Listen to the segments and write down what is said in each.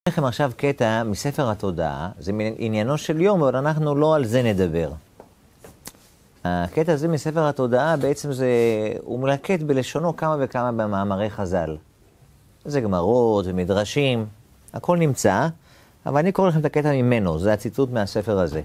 לכם עכשיו קטע מספר התודעה, זה עניינו של יום, אבל אנחנו לא על זה נדבר. הקטע הזה מספר התודעה בעצם הוא מלקט בלשונו כמה וכמה במאמרי חז"ל. זה גמרות ומדרשים, הכל נמצא, אבל אני קורא לכם את הקטע ממנו, זה הציטוט מהספר הזה.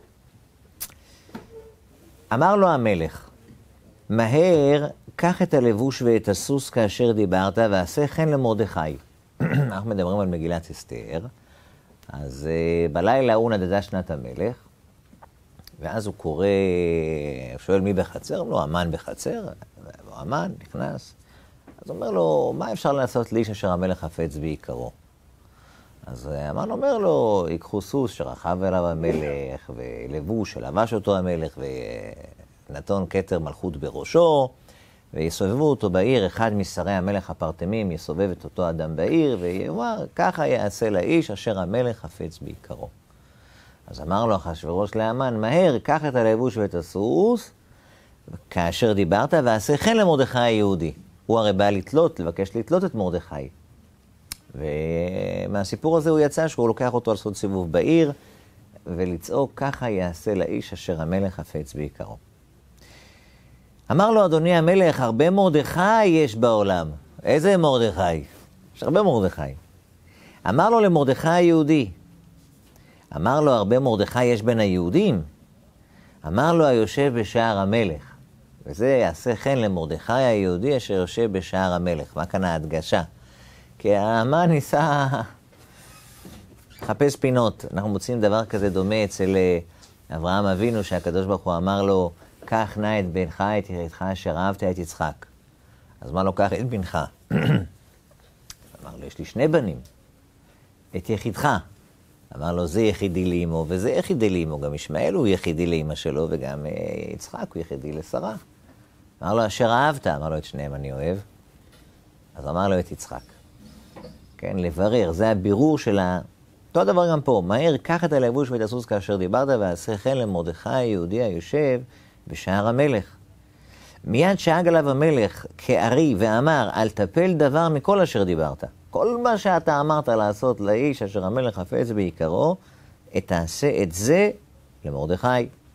אמר לו המלך, מהר, קח את הלבוש ואת הסוס כאשר דיברת, ועשה כן למרדכי. אנחנו מדברים על מגילת אסתר, אז בלילה הוא נדדה שנת המלך, ואז הוא קורא, שואל מי בחצר? הוא לא, המן בחצר, המן נכנס. אז הוא אומר לו, מה אפשר לעשות לאיש אשר המלך חפץ בעיקרו? אז המן אומר לו, ייקחו סוס שרכב אליו המלך, ולבוש שלבש אותו המלך, ונתון כתר מלכות בראשו, ויסובבו אותו בעיר, אחד משרי המלך הפרטמים יסובב את אותו אדם בעיר, ויאמר, ככה יעשה לאיש אשר המלך חפץ בעיקרו. אז אמר לו אחשוורוש להמן, מהר, קח את הלבוש ואת הסוס, כאשר דיברת, ועשה כן למרדכי היהודי. הוא הרי בא לבקש לתלות את מרדכי. ומהסיפור הזה הוא יצא שהוא לוקח אותו לעשות סיבוב בעיר, ולצעוק, ככה יעשה לאיש אשר המלך חפץ בעיקרו. אמר לו, אדוני המלך, הרבה מרדכי יש בעולם. איזה מרדכי? יש הרבה מרדכי. אמר לו למרדכי היהודי. אמר לו, הרבה מרדכי יש בין היהודים. אמר לו, היושב בשער המלך. וזה יעשה כן למרדכי היהודי אשר יושב בשער המלך. מה כאן ההדגשה? כי המן ניסה לחפש פינות. אנחנו מוצאים דבר כזה דומה אצל אברהם אבינו, שהקדוש ברוך הוא אמר לו, קח נא את בנך, את יחידך אשר אהבת את יצחק. אז מה לו, קח את בנך? אמר לו, יש לי שני בנים. את יחידך. אמר לו, זה יחידי לאמו, וזה יחידי לאמו. גם ישמעאל הוא יחידי לאמא שלו, וגם יצחק הוא יחידי לשרה. אמר לו, אשר אהבת. אמר לו, את שניהם אני אוהב. אז אמר לו, את יצחק. כן, לברר. זה הבירור של אותו דבר גם פה. מהר, קח את הלבוש ואת הסוס כאשר דיברת, ועשה כן למרדכי היהודי היושב בשער המלך. מיד שאג עליו המלך כארי ואמר, אל תפל דבר מכל אשר דיברת. כל מה שאתה אמרת לעשות לאיש אשר המלך חפץ בעיקרו, תעשה את זה למרדכי.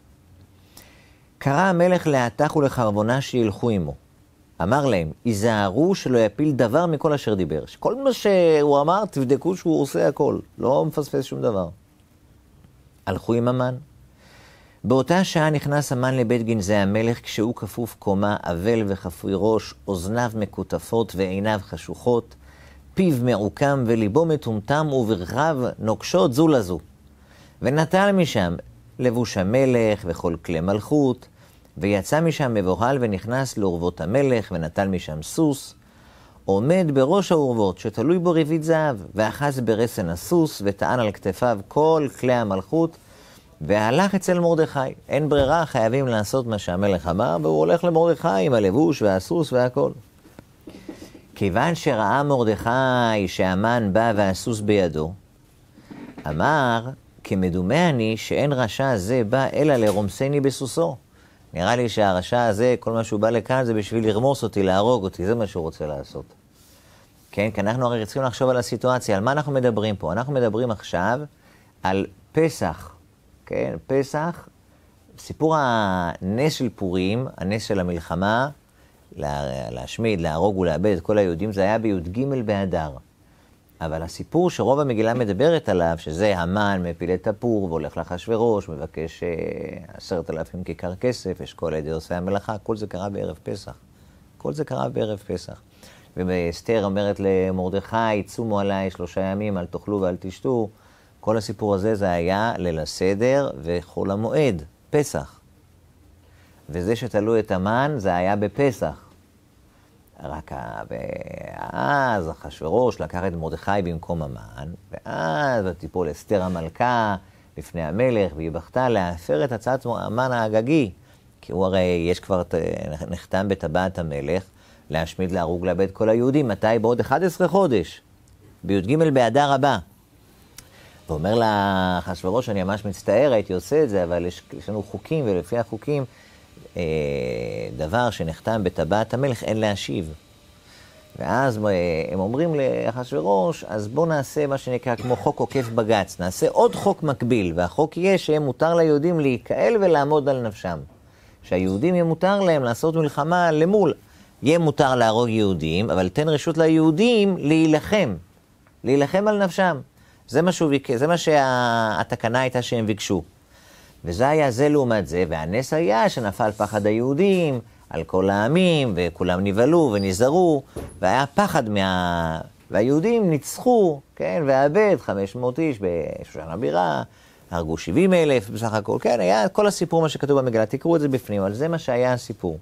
קרא המלך להטח ולחרבונה שילכו עמו. אמר להם, היזהרו שלא יפיל דבר מכל אשר דיבר. כל מה שהוא אמר, תבדקו שהוא עושה הכל. לא מפספס שום דבר. הלכו עם המן. באותה שעה נכנס המן לבית גנזי המלך, כשהוא כפוף קומה, אבל וחפוי ראש, אוזניו מקוטפות ועיניו חשוכות, פיו מעוקם וליבו מטומטם וברכיו נוקשות זו לזו. ונטל משם לבוש המלך וכל כלי מלכות, ויצא משם מבוהל ונכנס לאורבות המלך, ונטל משם סוס, עומד בראש האורבות שתלוי בו רבית זהב, ואחז ברסן הסוס וטען על כתפיו כל כלי המלכות, והלך אצל מרדכי. אין ברירה, חייבים לעשות מה שהמלך אמר, והוא הולך למרדכי עם הלבוש והסוס והכל. כיוון שראה מרדכי שהמן בא והסוס בידו, אמר, כמדומה אני שאין רשע זה בא אלא לרומסני בסוסו. נראה לי שהרשע הזה, כל מה שהוא בא לכאן זה בשביל לרמוס אותי, להרוג אותי, זה מה שהוא רוצה לעשות. כן, כי אנחנו הרי צריכים לחשוב על הסיטואציה, על מה אנחנו מדברים פה? אנחנו מדברים עכשיו על פסח. כן, פסח, סיפור הנס של פורים, הנס של המלחמה, להשמיד, להרוג ולאבד את כל היהודים, זה היה בי"ג באדר. אבל הסיפור שרוב המגילה מדברת עליו, שזה המן מפיל את הפור והולך לאחשוורוש, מבקש 10,000 כיכר כסף, אשכול על ידי עושי המלאכה, כל זה קרה בערב פסח. כל זה קרה בערב פסח. ואסתר אומרת למרדכי, צומו עליי 3 ימים, אל תאכלו ואל תשתו. כל הסיפור הזה זה היה ליל הסדר וחול המועד, פסח. וזה שתלו את המן זה היה בפסח. רק ואז אחשוורוש לקח את מרדכי במקום המן, ואז תיפול אסתר המלכה לפני המלך, והיא בכתה להפר את הצעת המן האגגי, כי הוא הרי יש כבר נחתם בטבעת המלך, להשמיד, להרוג, לאבד כל היהודים. מתי? בעוד 11 חודש, בי"ג באדר הבא. ואומר לה אחשוורוש, אני ממש מצטער, הייתי עושה את זה, אבל יש לנו חוקים, ולפי החוקים, דבר שנחתם בטבעת המלך אין להשיב. ואז הם אומרים לאחשוורוש, אז בוא נעשה מה שנקרא כמו חוק עוקף בג"ץ, נעשה עוד חוק מקביל, והחוק יהיה שיהיה מותר ליהודים להיקהל ולעמוד על נפשם. שהיהודים יהיה מותר להם לעשות מלחמה למול. יהיה מותר להרוג יהודים, אבל תן רשות ליהודים להילחם על נפשם. זה מה שהתקנה הייתה שהם ביקשו. וזה היה זה לעומת זה, והנס היה שנפל פחד היהודים על כל העמים, וכולם נבהלו ונזהרו, והיה פחד והיהודים ניצחו, כן, והאבד 500 איש בשושן הבירה, הרגו 70,000 בסך הכל, כן, היה כל הסיפור מה שכתוב במגלה, תקראו את זה בפנים, אבל זה מה שהיה הסיפור.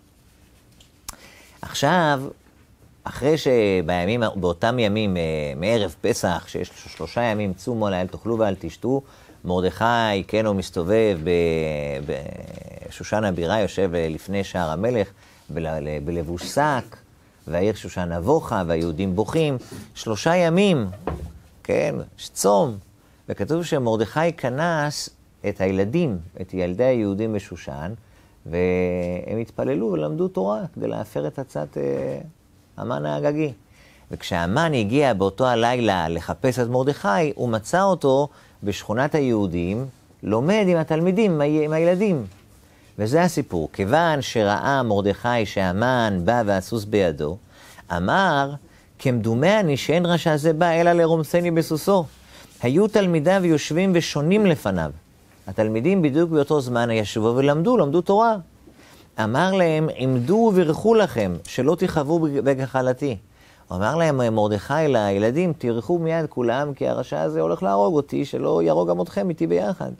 עכשיו, אחרי באותם ימים, מערב פסח, שיש 3 ימים, צומו לאל תאכלו ואל תשתו, מרדכי, כן, הוא מסתובב בשושן הבירה, יושב לפני שער המלך, בלבוש שק, והעיר שושן נבוכה, והיהודים בוכים. 3 ימים, כן, צום. וכתוב שמרדכי כנס את הילדים, את ילדי היהודים בשושן, והם התפללו ולמדו תורה כדי להפר את עצת המן האגגי. וכשהמן הגיע באותו הלילה לחפש את מרדכי, הוא מצא אותו בשכונת היהודים, לומד עם התלמידים, עם הילדים. וזה הסיפור. כיוון שראה מרדכי שהמן בא והסוס בידו, אמר, כמדומני שאין רשע זה בא אלא לרומסני בסוסו. היו תלמידיו יושבים ושונים לפניו. התלמידים בדיוק באותו זמן ישבו ולמדו תורה. אמר להם, עמדו וברכו לכם, שלא תחוו בגחלתי. הוא אמר להם, מרדכי לילדים, תירכו מיד כולם, כי הרשע הזה הולך להרוג אותי, שלא ירוג גם אתכם איתי ביחד.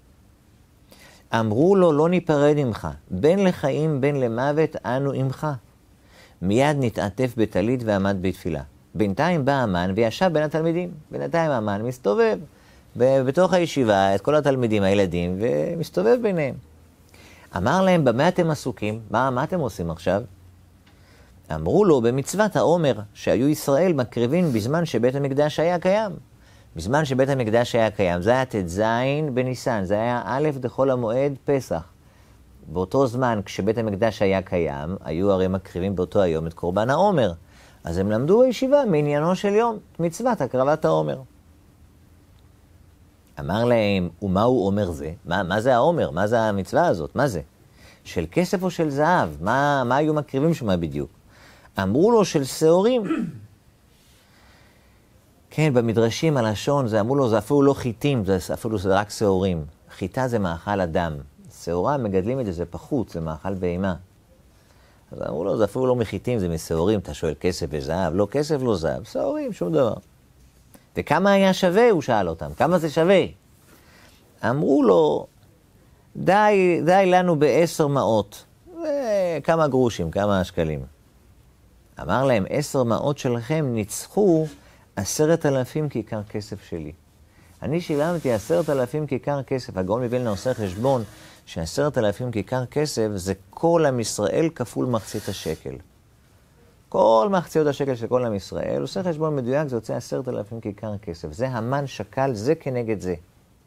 אמרו לו, לא ניפרד ממך, בין לחיים בין למוות אנו עמך. מיד נתעטף בטלית ועמד בתפילה. בינתיים בא המן וישב בין התלמידים. בינתיים המן מסתובב בתוך הישיבה, את כל התלמידים, הילדים, ומסתובב ביניהם. אמר להם, במה אתם עסוקים? מה אתם עושים עכשיו? אמרו לו, במצוות העומר, שהיו ישראל מקריבים בזמן שבית המקדש היה קיים. בזמן שבית המקדש היה קיים, זה היה ט"ז בניסן, זה היה א' דחול המועד פסח. באותו זמן, כשבית המקדש היה קיים, היו הרי מקריבים באותו היום את קורבן העומר. אז הם למדו בישיבה מעניינו של יום, מצוות הקרבת העומר. אמר להם, ומהו עומר זה? מה זה העומר? מה זה המצווה הזאת? מה זה? של כסף או של זהב? מה היו מקריבים שם בדיוק? אמרו לו של שעורים. כן, במדרשים הלשון, אמרו לו, זה אפילו לא חיטים, זה רק שעורים. חיטה זה מאכל אדם. שעורה מגדלים את זה, זה פחות, זה מאכל בהמה. אז אמרו לו, זה אפילו לא מחיטים, זה משעורים. אתה שואל כסף וזהב? לא כסף, לא זהב. שעורים, שום דבר. וכמה היה שווה? הוא שאל אותם. כמה זה שווה? אמרו לו, די לנו ב10 מעות. כמה גרושים, כמה שקלים. אמר להם, 10 מעות שלכם ניצחו 10,000 כיכר כסף שלי. אני שילמתי 10,000 כיכר כסף. הגאון מווילנה עושה חשבון ש10,000 כיכר כסף זה כל עם ישראל כפול מחצית השקל. כל מחציות השקל של כל עם ישראל, עושה חשבון מדויק, זה יוצא 10,000 כיכר כסף. זה המן שקל, זה כנגד זה.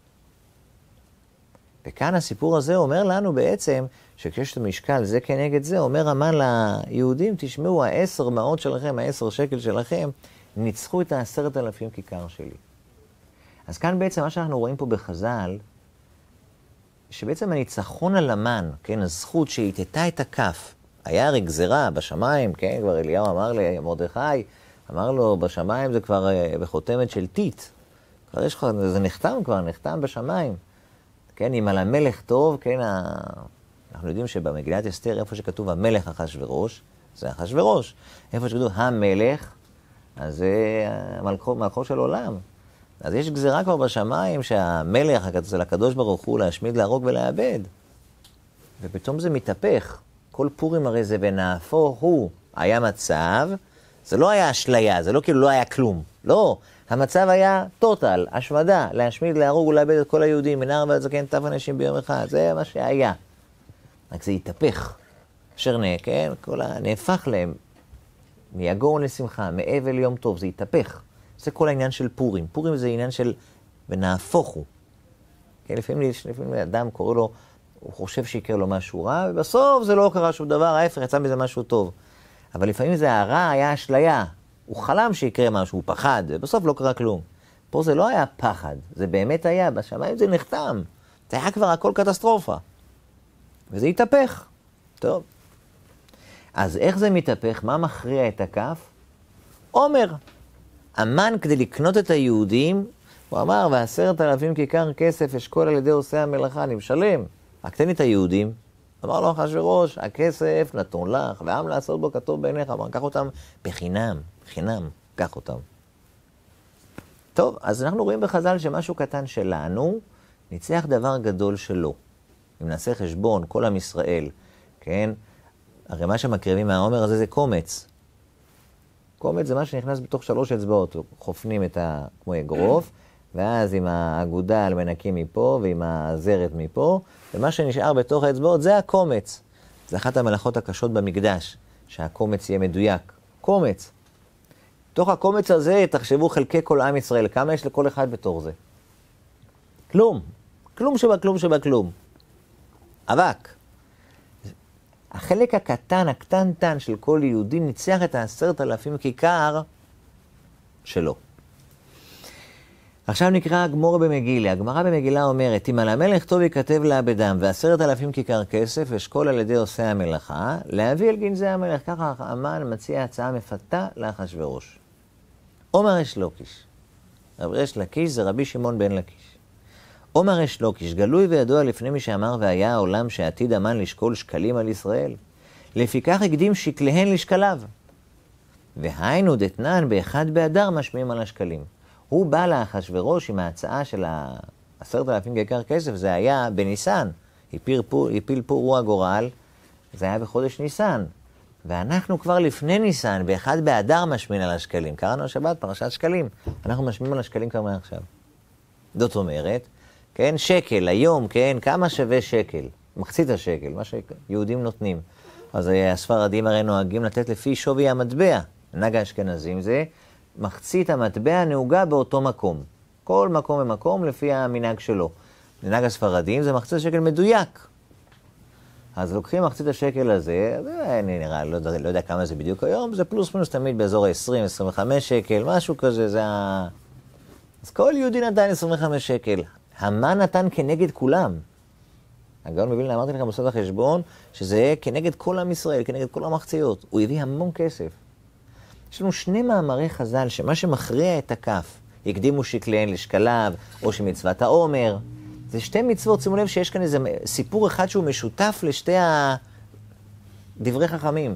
וכאן הסיפור הזה אומר לנו בעצם, שכשיש את המשקל זה כנגד זה, אומר המן ליהודים, תשמעו, 10 מעות שלכם, 10 שקל שלכם, ניצחו את 10,000 כיכר שלי. אז כאן בעצם מה שאנחנו רואים פה בחז"ל, שבעצם הניצחון על המן, כן, הזכות שהתתה את הכף, היה הרי גזירה בשמיים, כן, כבר אליהו אמר למרדכי, אמר לו, בשמיים זה כבר בחותמת של טיט. כבר יש לך, זה נחתם בשמיים. כן, אם על המלך טוב, כן, אנחנו יודעים שבמגילת אסתר, איפה שכתוב המלך אחשוורוש, זה אחשוורוש. איפה שכתוב המלך, אז זה מלכו של עולם. אז יש גזירה כבר בשמיים שהמלך, אצל הקדוש ברוך הוא, להשמיד, להרוג ולאבד. ופתאום זה מתהפך. כל פורים הרי זה ונהפוך הוא. היה מצב, זה לא היה אשליה, זה לא כאילו לא היה כלום. לא, המצב היה טוטל, השמדה, להשמיד, להרוג ולאבד את כל היהודים, מנער ועד זקן טף אנשים ביום אחד, זה מה שהיה. רק זה התהפך. אשר כן, נהפך להם מיגון לשמחה, מאבל ליום טוב, זה התהפך. זה כל העניין של פורים. פורים זה עניין של ונהפוך הוא. כן, לפעמים אדם קורא לו, הוא חושב שיקרה לו משהו רע, ובסוף זה לא קרה שום דבר, ההפך, יצא מזה משהו טוב. אבל לפעמים זה הרע היה אשליה. הוא חלם שיקרה משהו, הוא פחד, ובסוף לא קרה כלום. פה זה לא היה פחד, זה באמת היה, בשמיים זה נחתם. זה היה כבר הכל קטסטרופה. וזה התהפך. טוב. אז איך זה מתהפך? מה מכריע את הכף? עומר. המן כדי לקנות את היהודים, הוא אמר, 10,000 כיכר כסף אשכול על ידי עושי המלאכה, אני משלם. רק תן לי את היהודים. אמר לו אחשוורוש, הכסף נתון לך, ועם לעשות בו כתוב בעיניך. אמר, קח אותם בחינם, קח אותם. טוב, אז אנחנו רואים בחז"ל שמשהו קטן שלנו, ניצח דבר גדול שלו. אם נעשה חשבון, כל עם ישראל, כן? הרי מה שמקריבים מהעומר הזה זה קומץ. קומץ זה מה שנכנס בתוך 3 אצבעות. חופנים כמו אגרוף, ואז עם האגודל מנקים מפה, ועם הזרת מפה, ומה שנשאר בתוך האצבעות זה הקומץ. זה אחת המלאכות הקשות במקדש, שהקומץ יהיה מדויק. קומץ. תוך הקומץ הזה תחשבו חלקי כל עם ישראל, כמה יש לכל אחד בתור זה? כלום. כלום שבכלום. אבק. החלק הקטנטן של כל יהודי ניצח את 10,000 כיכר שלו. עכשיו נקרא הגמור במגילה. הגמרא במגילה אומרת, אם על המלך טוב ייכתב לעבדם 10,000 כיכר כסף אשכול על ידי עושי המלאכה, להביא אל גנזי המלך. ככה המן מציע הצעה מפתה לאחשוורוש. עומר אש לוקיש. רב אש לקיש זה רבי שמעון בן לקיש. עומר אש לוקיש, גלוי וידוע לפני מי שאמר והיה העולם שעתיד המן לשקול שקלים על ישראל. לפיכך הקדים שקליהן לשקליו. והיינו דתנן באחד באדר משמיעים על השקלים. הוא בא לאחשוורוש עם ההצעה של 10,000 כיכר כסף, זה היה בניסן. הפיל פור הוא הגורל, זה היה בחודש ניסן. ואנחנו כבר לפני ניסן, באחד באדר משמיעים על השקלים. קראנו השבת פרשת שקלים. אנחנו משמיעים על השקלים כבר מעכשיו. זאת אומרת, כן, שקל, היום, כן, כמה שווה שקל? מחצית השקל, מה שיהודים נותנים. אז הספרדים הרי נוהגים לתת לפי שווי המטבע. נהג האשכנזים זה מחצית המטבע נהוגה באותו מקום. כל מקום ומקום לפי המנהג שלו. לנהג הספרדים זה מחצית השקל מדויק. אז לוקחים מחצית השקל הזה, זה נראה, לא יודע כמה זה בדיוק היום, זה פלוס מינוס תמיד באזור ה-20-25 שקל, משהו כזה, זה אז כל יהודי נתן 25 שקל. המן נתן כנגד כולם. הגאון מווילנה, אמרתי לכם בסוד החשבון, שזה כנגד כל עם ישראל, כנגד כל המחציות. הוא הביא המון כסף. יש לנו 2 מאמרי חז"ל, שמה שמכריע את הכף, הקדימו שקליהן לשקליו, או שמצוות העומר. זה 2 מצוות, שימו לב שיש כאן איזה סיפור אחד שהוא משותף לשתי דברי חכמים.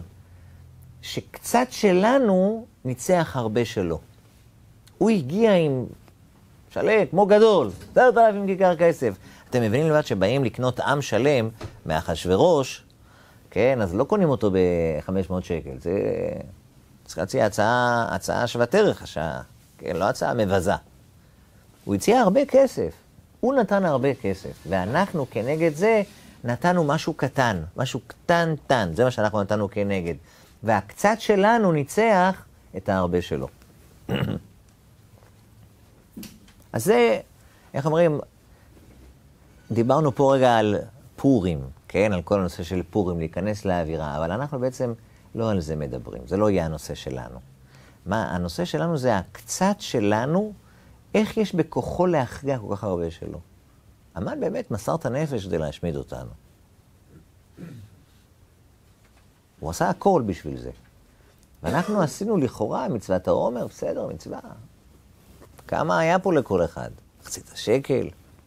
שקצת שלנו ניצח הרבה שלו. הוא הגיע עם שלם, כמו גדול, 10,000 כיכר כסף. אתם מבינים לבד שבאים לקנות עם שלם מאחשוורוש, כן, אז לא קונים אותו ב-500 שקל. זה צריך להציע הצעה שוות ערך, כן, לא הצעה מבזה. הוא הציע הרבה כסף. הוא נתן הרבה כסף, ואנחנו כנגד זה נתנו משהו קטן, משהו קטנטן. זה מה שאנחנו נתנו כנגד. והקצת שלנו ניצח את ההרבה שלו. אז זה, איך אומרים, דיברנו פה רגע על פורים, כן? על כל הנושא של פורים, להיכנס לאווירה, אבל אנחנו בעצם לא על זה מדברים, זה לא יהיה הנושא שלנו. הנושא שלנו זה הקצת שלנו, איך יש בכוחו להכריע כל כך הרבה שלו. המן באמת מסר את הנפש כדי להשמיד אותנו. הוא עשה הכל בשביל זה. ואנחנו עשינו לכאורה מצוות העומר, בסדר, מצווה. כמה היה פה לכל אחד? מחצית השקל.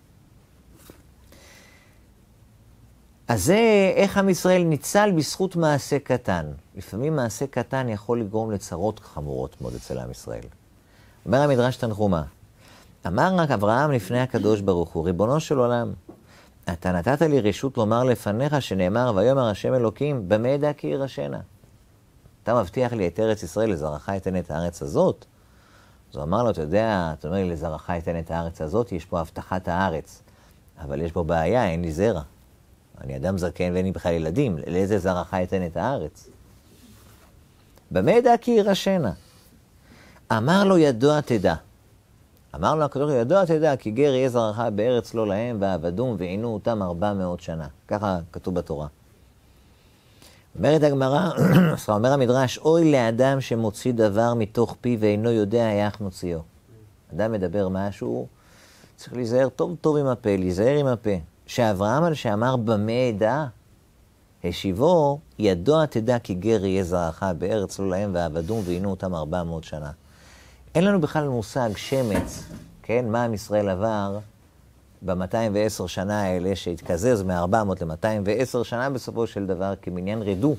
אז זה איך עם ישראל ניצל בזכות מעשה קטן. לפעמים מעשה קטן יכול לגרום לצרות חמורות מאוד אצל עם ישראל. אומר המדרש תנחומה, אמר רק אברהם לפני הקדוש ברוך הוא, ריבונו של עולם, אתה נתת לי רשות לומר לפניך שנאמר, ויאמר השם אלוקים, במה ידע כי ירשנה? אתה מבטיח לי את ארץ ישראל, לזרעך אתן את הארץ הזאת? אז הוא אמר לו, אתה יודע, אתה אומר לי, לזרעך אתן את הארץ הזאת, יש פה הבטחת הארץ. אבל יש פה בעיה, אין לי זרע. אני אדם זקן ואין לי בכלל ילדים, לאיזה זרעך אתן את הארץ? במה ידע כי ירשנה? אמר לו, ידוע תדע. אמר לו הקדוש, ידוע תדע, כי גר יהיה זרעך בארץ לא להם, ועבדום ועינו אותם 400 שנה. ככה כתוב בתורה. אומרת הגמרא, אומר המדרש, אוי לאדם שמוציא דבר מתוך פי ואינו יודע איך מוציאו. אדם מדבר משהו, צריך להיזהר טוב טוב עם הפה, להיזהר עם הפה. שאברהם על שאמר במה אדע, השיבו, ידוע תדע כי גר יהיה זרעך בארץ לא להם ועבדום ועינו אותם 400 שנה. אין לנו בכלל מושג שמץ, כן, מה עם ישראל עבר ב-210 שנה האלה שהתקזז מ-400 ל-210 שנה בסופו של דבר כמניין רדו.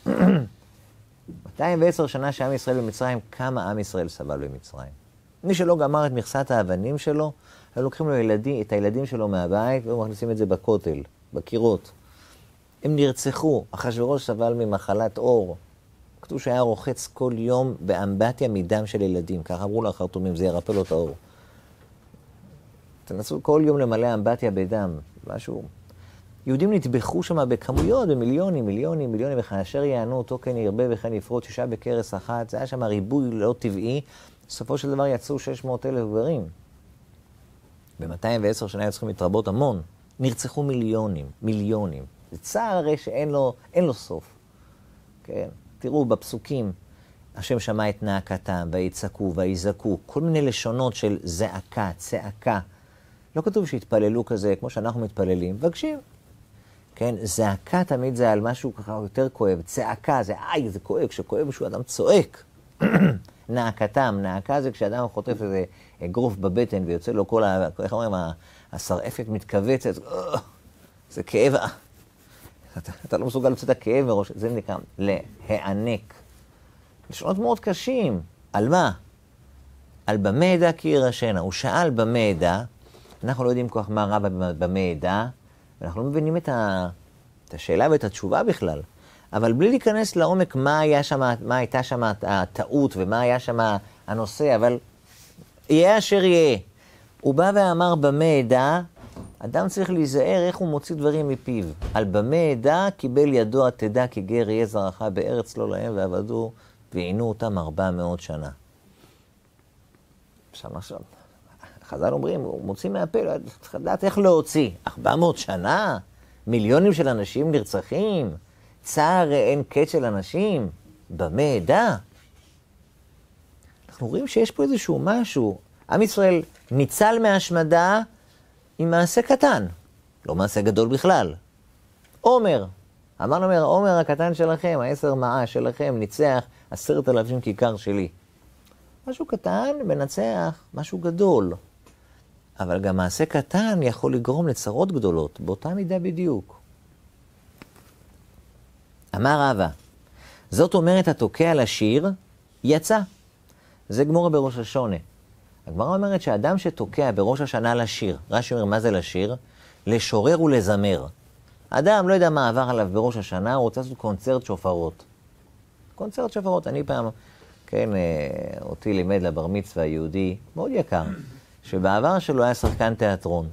210 שנה שעם ישראל במצרים, כמה עם ישראל סבל במצרים. מי שלא גמר את מכסת האבנים שלו, היו לוקחים לו את הילדים שלו מהבית והיו מכניסים את זה בכותל, בקירות. הם נרצחו, אחשוורוש סבל ממחלת אור. כתוב שהיה רוחץ כל יום באמבטיה מדם של ילדים, ככה אמרו לו החרטומים, זה ירפא לו את האור. תנסו כל יום למלא אמבטיה בדם, משהו. יהודים נטבחו שם בכמויות, במיליונים, מיליונים, מיליונים, וכאשר יענו אותו כן ירבה וכן יפרוט, 6 בכרס אחת, זה היה שם ריבוי לא טבעי, בסופו של דבר יצאו 600,000 גברים. ב-210 שנה היו צריכים להתרבות המון, נרצחו מיליונים, מיליונים. זה צער הרי שאין לו סוף. כן? תראו בפסוקים, השם שמע את נאקתם, ויצעקו, ויזעקו, כל מיני לשונות של זעקה, צעקה. לא כתוב שהתפללו כזה, כמו שאנחנו מתפללים, מבקשים. כן, זעקה תמיד זה על משהו ככה יותר כואב, צעקה זה, זה כואב, כשכואב שהוא אדם צועק. נאקתם, נאקה זה כשאדם חוטף איזה אגרוף בבטן ויוצא לו כל איך אומרים, השרעפת מתכווצת, זה כאב, אתה לא מסוגל לצאת הכאב מראש, זה נקרא להיענק. לשונות מאוד קשים, על מה? על במה ידע כי ירשנה, הוא שאל במה ידע, אנחנו לא יודעים כל כך מה רע במה ידע, ואנחנו לא מבינים את השאלה ואת התשובה בכלל. אבל בלי להיכנס לעומק מה הייתה שם הטעות ומה היה שם הנושא, אבל יהיה אשר יהיה. הוא בא ואמר במה ידע, אדם צריך להיזהר איך הוא מוציא דברים מפיו. על במה ידע קיבל ידוע תדע כי גר יהיה זרעך בארץ לא להם ועבדו ועינו אותם 400 שנה. עכשיו, חז"ל אומרים, הוא מוציא מהפה, צריך לדעת איך להוציא. 400 שנה? מיליונים של אנשים נרצחים? צער אין קץ של אנשים? במה ידע? אנחנו רואים שיש פה איזשהו משהו. עם ישראל ניצל מהשמדה עם מעשה קטן, לא מעשה גדול בכלל. עומר, עומר הקטן שלכם, 10 מאה שלכם, ניצח 10,000 כיכר שלי. משהו קטן מנצח משהו גדול. אבל גם מעשה קטן יכול לגרום לצרות גדולות, באותה מידה בדיוק. אמר רבא, זאת אומרת התוקע לשיר, יצא. זה גמורה בראש השונה. הגמרא אומרת שאדם שתוקע בראש השנה לשיר, רש"י אומר מה זה לשיר? לשורר ולזמר. אדם לא יודע מה עבר עליו בראש השנה, הוא רוצה לעשות קונצרט שופרות. קונצרט שופרות, אני פעם, כן, אותי לימד לבר מצווה יהודי מאוד יקר, שבעבר שלו היה שחקן תיאטרון.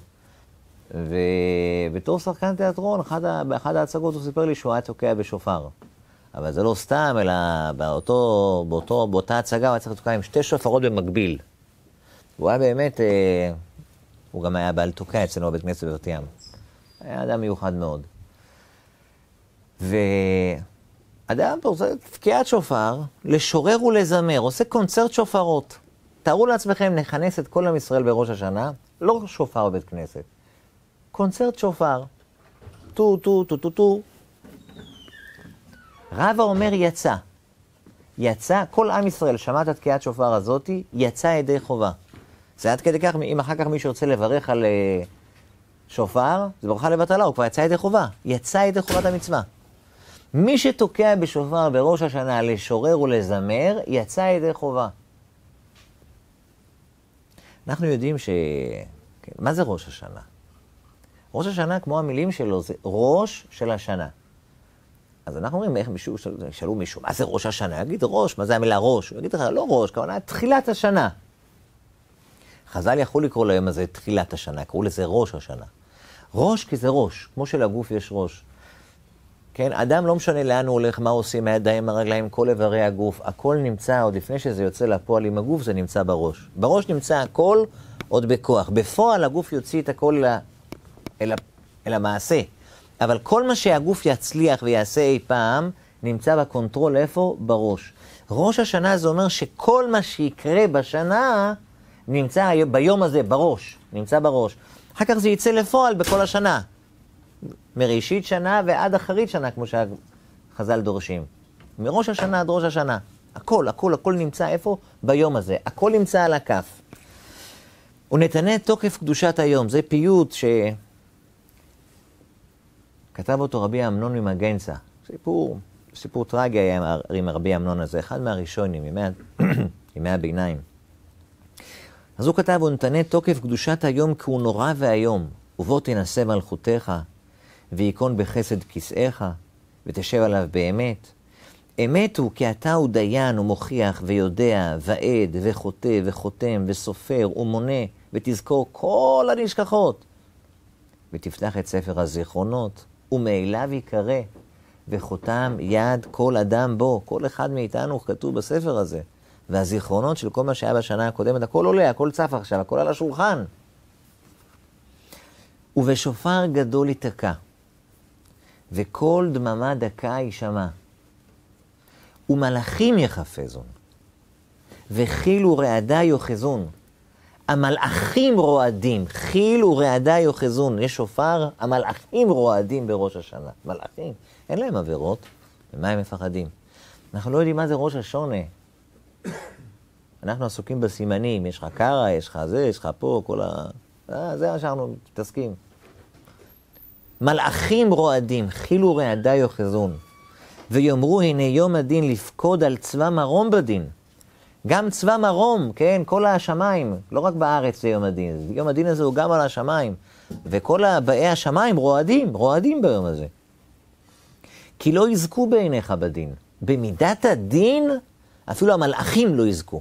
ובתור שחקן תיאטרון, באחד ההצגות הוא סיפר לי שהוא היה תוקע בשופר. אבל זה לא סתם, אלא באותה הצגה הוא היה צריך לתוקע עם 2 שופרות במקביל. הוא היה באמת, הוא גם היה בעל תוקע אצלנו בבית כנסת בבת ים. היה אדם מיוחד מאוד. ואדם פה עושה תקיעת שופר, לשורר ולזמר, עושה קונצרט שופרות. תארו לעצמכם, נכנס את כל עם ישראל בראש השנה, לא שופר בבית כנסת. קונצרט שופר. טו, טו, טו, טו, טו. רבא אומר יצא. יצא, כל עם ישראל שמע את התקיעת שופר הזאת, יצא ידי חובה. זה עד כדי כך, אם אחר כך מישהו רוצה לברך על שופר, זה ברכה לבטלה, הוא כבר יצא ידי חובה. יצא ידי חובת המצווה. מי שתוקע בשופר בראש השנה לשורר ולזמר, יצא ידי חובה. אנחנו יודעים מה זה ראש השנה? ראש השנה, כמו המילים שלו, זה ראש של השנה. אז אנחנו אומרים, איך מישהו, שאלו מישהו, מה זה ראש השנה? יגיד ראש, מה זה המילה ראש? הוא יגיד לך, לא ראש, כוונה תחילת השנה. חז"ל יכול לקרוא ליום הזה תחילת השנה, קראו לזה ראש השנה. ראש כי זה ראש, כמו שלגוף יש ראש. כן, אדם לא משנה לאן הוא הולך, מה עושים, הידיים, הרגליים, כל איברי הגוף, הכל נמצא, עוד לפני שזה יוצא לפועל עם הגוף, זה נמצא בראש. בראש נמצא הכל עוד בכוח. בפועל הגוף יוציא את הכל אל המעשה. אבל כל מה שהגוף יצליח ויעשה אי פעם, נמצא בקונטרול איפה? בראש. ראש השנה זה אומר שכל מה שיקרה בשנה נמצא ביום הזה, בראש. נמצא בראש. אחר כך זה יצא לפועל בכל השנה. מראשית שנה ועד אחרית שנה, כמו שהחז"ל דורשים. מראש השנה עד ראש השנה. הכל נמצא איפה? ביום הזה. הכל נמצא על הכף. ונתנה תוקף קדושת היום. זה פיוט שכתב אותו רבי אמנון ממגנצה. סיפור טרגי היה עם רבי אמנון הזה. אחד מהראשונים, ימי הביניים. אז הוא כתב, ונתנה תוקף קדושת היום כי הוא נורא והיום. ובוא תנסה מלכותך, ויקון בחסד כסאיך, ותשב עליו באמת. אמת הוא כי אתה הוא דיין ומוכיח ויודע ועד וחוטא וחותם וסופר ומונה ותזכור כל הנשכחות. ותפתח את ספר הזיכרונות ומאליו יקרא וחותם יד כל אדם בו. כל אחד מאיתנו כתוב בספר הזה. והזיכרונות של כל מה שהיה בשנה הקודמת, הכל עולה, הכל צף עכשיו, הכל על השולחן. ובשופר גדול ייתקע, וכל דממה דקה יישמע. ומלאכים יחפזון, וחיל ורעדה יוחזון. המלאכים רועדים, חיל ורעדה יוחזון. יש שופר, המלאכים רועדים בראש השנה. מלאכים, אין להם עבירות, ומה הם מפחדים? אנחנו לא יודעים מה זה ראש השונה. אנחנו עסוקים בסימנים, יש לך קרה, יש לך זה, יש לך פה, כל זה מה שאנחנו מתעסקים. מלאכים רועדים, חיל ורעדה יוחזון. ויאמרו, הנה יום הדין לפקוד על צבא מרום בדין. גם צבא מרום, כן, כל השמיים, לא רק בארץ זה יום הדין. יום הדין הזה הוא גם על השמיים. וכל באי השמיים רועדים ביום הזה. כי לא יזכו בעיניך בדין. במידת הדין, אפילו המלאכים לא יזכו.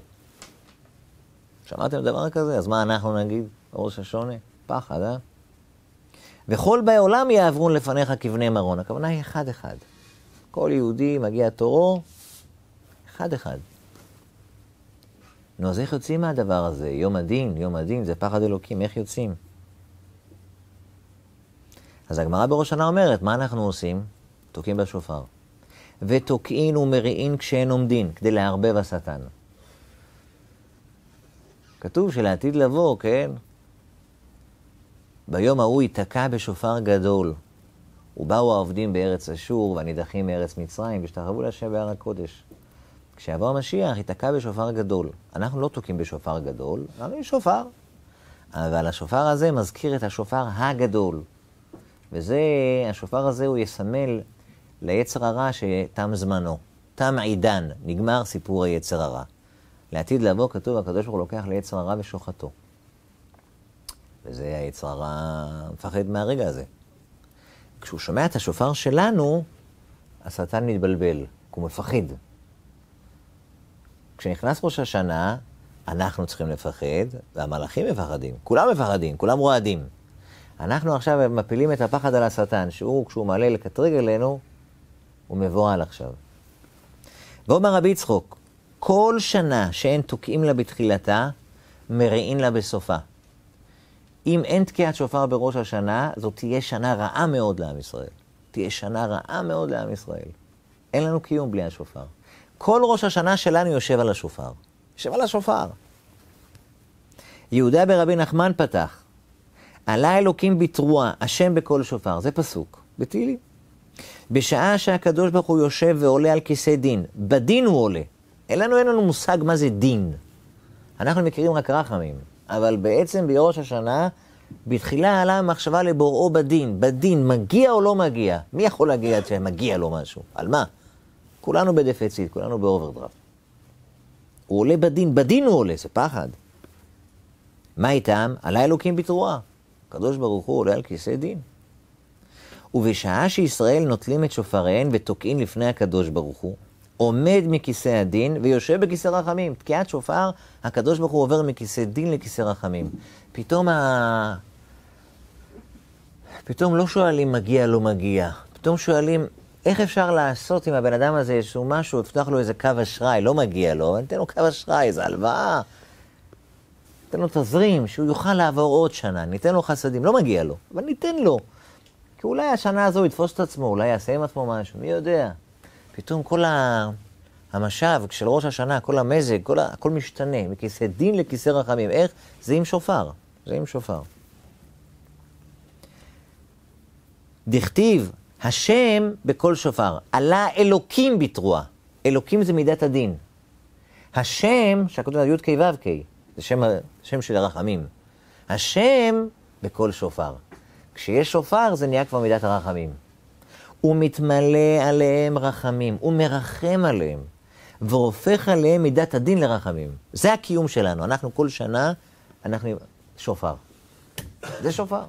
שמעתם דבר כזה? אז מה אנחנו נגיד? ראש השונה? פחד, אה? וכל באי עולם יעברון לפניך כבני מרון. הכוונה היא אחד אחד. כל יהודי מגיע תורו, אחד אחד. נו, אז איך יוצאים מהדבר הזה? יום הדין, זה פחד אלוקים, איך יוצאים? אז הגמרא בראש השנה אומרת, מה אנחנו עושים? תוקעים בשופר. ותוקעין ומריעין כשהן עומדין, כדי להרבב השטן. כתוב שלעתיד לבוא, כן? ביום ההוא ייתקע בשופר גדול. ובאו העובדים בארץ אשור והנידחים מארץ מצרים, והשתחוו להשם בהר הקודש. כשיבוא המשיח, ייתקע בשופר גדול. אנחנו לא תוקעים בשופר גדול, אבל יש שופר. אבל השופר הזה מזכיר את השופר הגדול. וזה, השופר הזה הוא יסמל ליצר הרע שתם זמנו. תם עידן, נגמר סיפור היצר הרע. לעתיד לבוא כתוב, הקדוש ברוך הוא לוקח ליצר הרע ושוחטו. וזה היצר הרע מפחד מהרגע הזה. כשהוא שומע את השופר שלנו, השטן מתבלבל, כי הוא מפחד. כשנכנס ראש השנה, אנחנו צריכים לפחד, והמלאכים מפחדים. כולם מפחדים, כולם רועדים. אנחנו עכשיו מפילים את הפחד על השטן, שהוא, כשהוא מעלה לקטרג אלינו, הוא מבועל עכשיו. ואומר רבי יצחוק, כל שנה שאין תוקעים לה בתחילתה, מריעין לה בסופה. אם אין תקיעת שופר בראש השנה, זאת תהיה שנה רעה מאוד לעם ישראל. תהיה שנה רעה מאוד לעם ישראל. אין לנו קיום בלי השופר. כל ראש השנה שלנו יושב על השופר. יושב על השופר. יהודה ברבי נחמן פתח. עלה אלוקים בתרועה, השם בכל שופר. זה פסוק, בתהילים. בשעה שהקדוש ברוך הוא יושב ועולה על כיסא דין. בדין הוא עולה. אין לנו מושג מה זה דין. אנחנו מכירים רק רחמים. אבל בעצם בראש השנה, בתחילה עלה המחשבה לבוראו בדין. בדין, מגיע או לא מגיע? מי יכול להגיע עד שמגיע לו משהו? על מה? כולנו בדפיציט, כולנו באוברדרפט. הוא עולה בדין הוא עולה, זה פחד. מה איתם? עלה אלוקים בתרועה. הקדוש ברוך הוא עולה על כיסא דין. ובשעה שישראל נוטלים את שופריהן ותוקעים לפני הקדוש ברוך הוא, עומד מכיסא הדין ויושב בכיסא רחמים. תקיעת שופר, הקדוש ברוך הוא עובר מכיסא דין לכיסא רחמים. פתאום לא שואלים מגיע לא מגיע. פתאום שואלים איך אפשר לעשות עם הבן אדם הזה איזשהו משהו, יפתח לו איזה קו אשראי, לא מגיע לו, ניתן לו קו אשראי, איזה הלוואה. ניתן לו תזרים, שהוא יוכל לעבור עוד שנה, ניתן לו חסדים, לא מגיע לו, אבל ניתן לו. כי אולי השנה הזו יתפוס את עצמו, אולי יעשה עם עצמו משהו, מי יודע. פתאום כל המשב של ראש השנה, כל המזג, הכל משתנה, מכיסא דין לכיסא רחמים. איך? זה עם שופר. זה עם שופר. דכתיב, השם בכל שופר. עלה אלוקים בתרועה. אלוקים זה מידת הדין. השם, שהכתוב י' ק' ו' ק', זה שם של הרחמים. השם בכל שופר. כשיש שופר זה נהיה כבר מידת הרחמים. הוא מתמלא עליהם רחמים, הוא מרחם עליהם, והופך עליהם מידת הדין לרחמים. זה הקיום שלנו. אנחנו כל שנה, אנחנו שופר. זה שופר.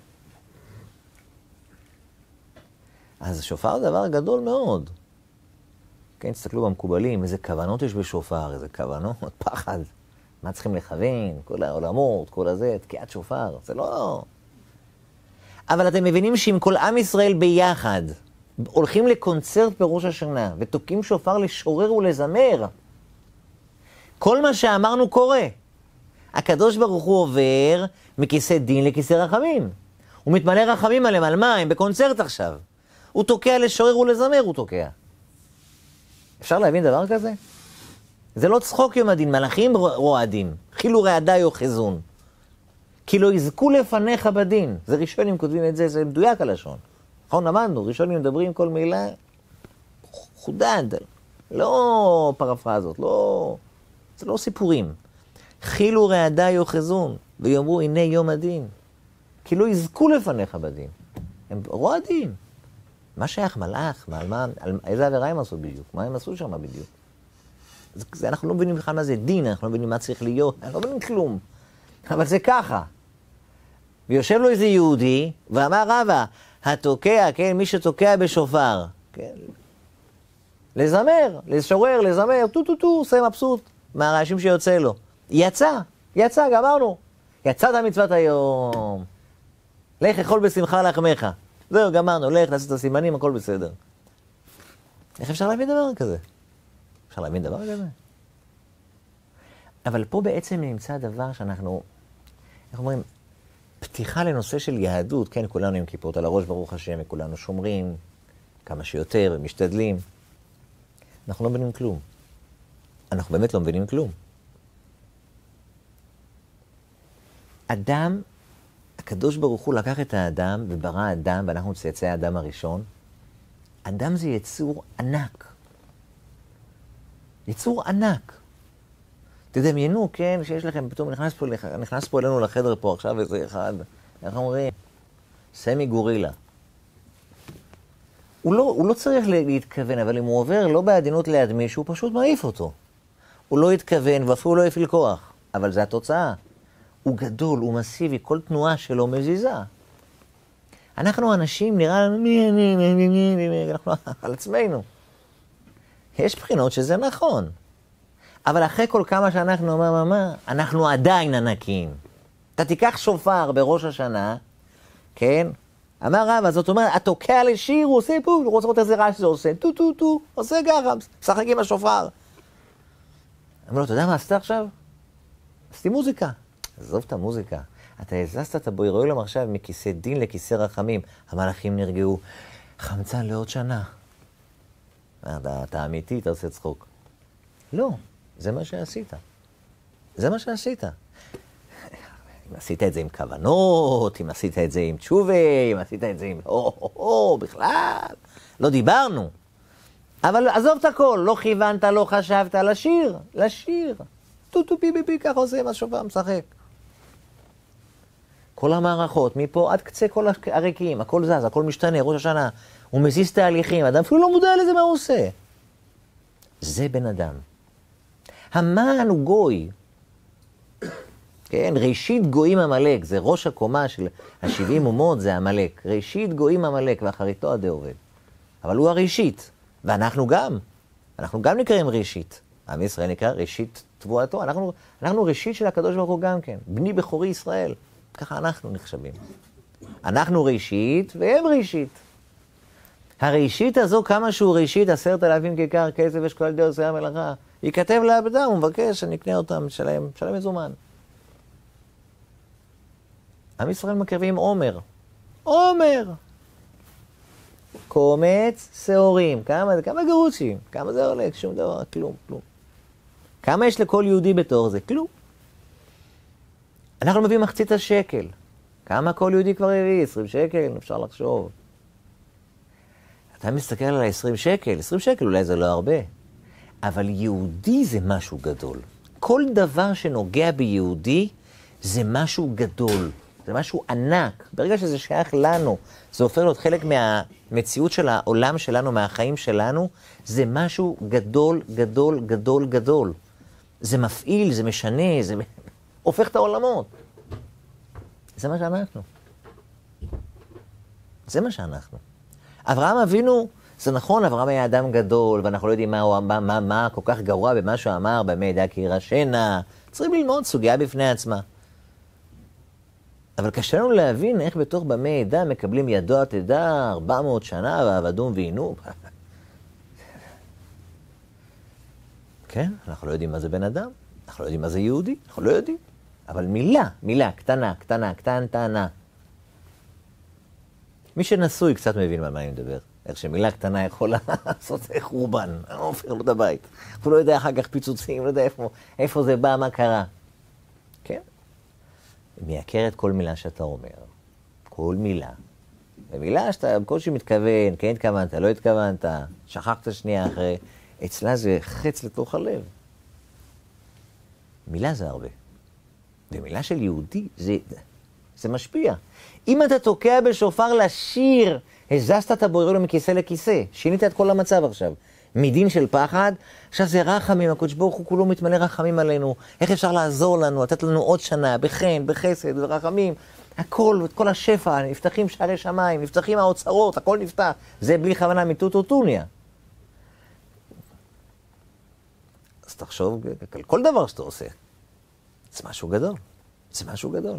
אז שופר זה דבר גדול מאוד. כן, תסתכלו במקובלים, איזה כוונות יש בשופר, איזה כוונות, פחד. מה צריכים לכוון? כל העולמות, כל הזה, תקיעת שופר, זה לא... אבל אתם מבינים שאם כל עם ישראל ביחד הולכים לקונצרט בראש השנה ותוקעים שופר לשורר ולזמר, כל מה שאמרנו קורה. הקדוש ברוך הוא עובר מכיסא דין לכיסא רחמים. הוא מתמלא רחמים עליהם, על מה? הם בקונצרט עכשיו. הוא תוקע לשורר ולזמר, הוא תוקע. אפשר להבין דבר כזה? זה לא צחוק יום הדין, מלאכים רועדים, חילו רעדה יוחזון. כי לא יזכו לפניך בדין. זה ראשונים כותבים את זה, זה מדויק הלשון. נכון, למדנו, ראשונים מדברים כל מילה חודד, לא פרפרזות, לא... זה לא סיפורים. חילו רעדה יוחזון, ויאמרו הנה יום הדין. כי לא יזכו לפניך בדין. הם רועדים. מה שייך מלאך, איזה עבירה הם עשו בדיוק? מה הם עשו שם בדיוק? זה, אנחנו לא מבינים בכלל מה זה דין, אנחנו לא מבינים מה צריך להיות, אנחנו לא מבינים כלום. אבל זה ככה. ויושב לו איזה יהודי, ואמר רבא, התוקע, כן, מי שתוקע בשופר, כן, לזמר, לשורר, לזמר, טו, עושה מבסוט, מהרעשים שיוצא לו. יצא, גמרנו. יצאת מצוות היום. לך אכול בשמחה לחמך. זהו, גמרנו, לך, נעשה את הסימנים, הכל בסדר. איך אפשר להבין דבר כזה? אפשר להבין דבר כזה? אבל פה בעצם נמצא דבר שאנחנו, איך אומרים, פתיחה לנושא של יהדות, כן, כולנו עם כיפות על הראש, ברוך השם, וכולנו שומרים כמה שיותר ומשתדלים. אנחנו לא מבינים כלום. אנחנו באמת לא מבינים כלום. אדם, הקדוש ברוך הוא לקח את האדם וברא אדם, ואנחנו צאצאי האדם הראשון. אדם זה יצור ענק. יצור ענק. תדמיינו, כן, שיש לכם, פתאום נכנס פה אלינו לחדר פה עכשיו איזה אחד, איך אומרים? סמי גורילה. הוא לא צריך להתכוון, אבל אם הוא עובר לא בעדינות ליד מישהו, הוא פשוט מעיף אותו. הוא לא התכוון ואפילו לא הפעיל כוח, אבל זה התוצאה. הוא גדול, הוא מסיבי, כל תנועה שלו מזיזה. אנחנו אנשים, נראה לנו, אנחנו על עצמנו. יש בחינות שזה נכון. אבל אחרי כל כמה שאנחנו, אנחנו עדיין ענקים. אתה תיקח שופר בראש השנה, כן? אמר רבא, זאת אומרת, התוקע לשיר, הוא עושה פה, הוא רוצה לראות איזה רעש שזה עושה, טו, עושה ככה, שחק עם השופר. אמר לו, אתה יודע מה עשתה עכשיו? עשיתי מוזיקה. עזוב את המוזיקה. אתה הזזת את הבורא עולם עכשיו מכיסא דין לכיסא רחמים. המלאכים נרגעו. חמצן לעוד שנה. אתה אמיתי, אתה עושה צחוק. לא, זה מה שעשית. זה מה שעשית. אם עשית את זה עם כוונות, אם עשית את זה עם תשובה, אם עשית את זה עם בכלל. לא דיברנו. אבל עזוב את הכל, לא כיוונת, לא חשבת, לשיר. טו פי, ככה עושה עם השופר, משחק. כל המערכות, מפה עד קצה כל הריקים, הכל זז, הכל משתנה, ראש השנה. הוא מזיז תהליכים, אדם אפילו לא מודע לזה מה הוא עושה. זה בן אדם. המן הוא גוי. כן, ראשית גויים המלאק, זה ראש הקומה של ה-70 אומות, זה המלאק. ראשית גויים המלאק, ואחריתו עדי עובד. אבל הוא הראשית, ואנחנו גם נקראים ראשית. עם ישראל נקרא ראשית תבואתו. אנחנו ראשית של הקדוש ברוך הוא גם כן. בני בכורי ישראל. ככה אנחנו נחשבים. אנחנו ראשית והם ראשית. הראשית הזו, כמה שהוא ראשית, 10,000 כיכר כסף ושקול די עושה המלאכה. ייכתב לעבדם, הוא מבקש שנקנה אותם, משלם מזומן. עם ישראל מקרבים עומר. קומץ שעורים. כמה גרושים? כמה זה עולה? שום דבר, כלום. כמה יש לכל יהודי בתור זה? כלום. אנחנו מביאים מחצית השקל. כמה כל יהודי כבר הביא? 20 שקל? אפשר לחשוב. אתה מסתכל על ה-20 שקל, 20 שקל אולי זה לא הרבה. אבל יהודי זה משהו גדול. כל דבר שנוגע ביהודי זה משהו גדול. זה משהו ענק. ברגע שזה שייך לנו, זה הופך להיות חלק מהמציאות של העולם שלנו, מהחיים שלנו, זה משהו גדול, גדול, גדול, גדול. זה מפעיל, זה משנה, זה הופך את העולמות. זה מה שאנחנו. זה מה שאנחנו. אברהם אבינו, זה נכון, אברהם היה אדם גדול, ואנחנו לא יודעים מה כל כך גרוע במה שהוא אמר, במה ידע כי ירשנה. צריכים ללמוד סוגיה בפני עצמה. אבל קשה לנו להבין איך בתוך במה ידע מקבלים ידוע תדע 400 שנה ועבדום ועינו. כן, אנחנו לא יודעים מה זה בן אדם, אנחנו לא יודעים מה זה יהודי, אנחנו לא יודעים. אבל מילה, קטנה. מי שנשוי קצת מבין על מה אני מדבר. איך שמילה קטנה יכולה לעשות חורבן, הופך לו את הבית. הוא לא יודע אחר כך פיצוצים, לא יודע איפה זה בא, מה קרה. כן? מייקרת כל מילה שאתה אומר. כל מילה. ומילה שאתה בקושי מתכוון, כן התכוונת, לא התכוונת, שכחת שנייה אחרי, אצלה זה חץ לתוך הלב. מילה זה הרבה. ומילה של יהודי זה משפיע. אם אתה תוקע בשופר לשיר, הזזת את הבורא לו מכיסא לכיסא, שינית את כל המצב עכשיו. מדין של פחד, עכשיו זה רחמים, הקדוש ברוך הוא כולו מתמלא רחמים עלינו, איך אפשר לעזור לנו, לתת לנו עוד שנה, בחן, בחסד, ברחמים, הכל, את כל השפע, נפתחים שערי שמיים, נפתחים האוצרות, הכל נפתח, זה בלי כוונה מיטוטו טוניה. אז תחשוב על כל דבר שאתה עושה, זה משהו גדול, זה משהו גדול.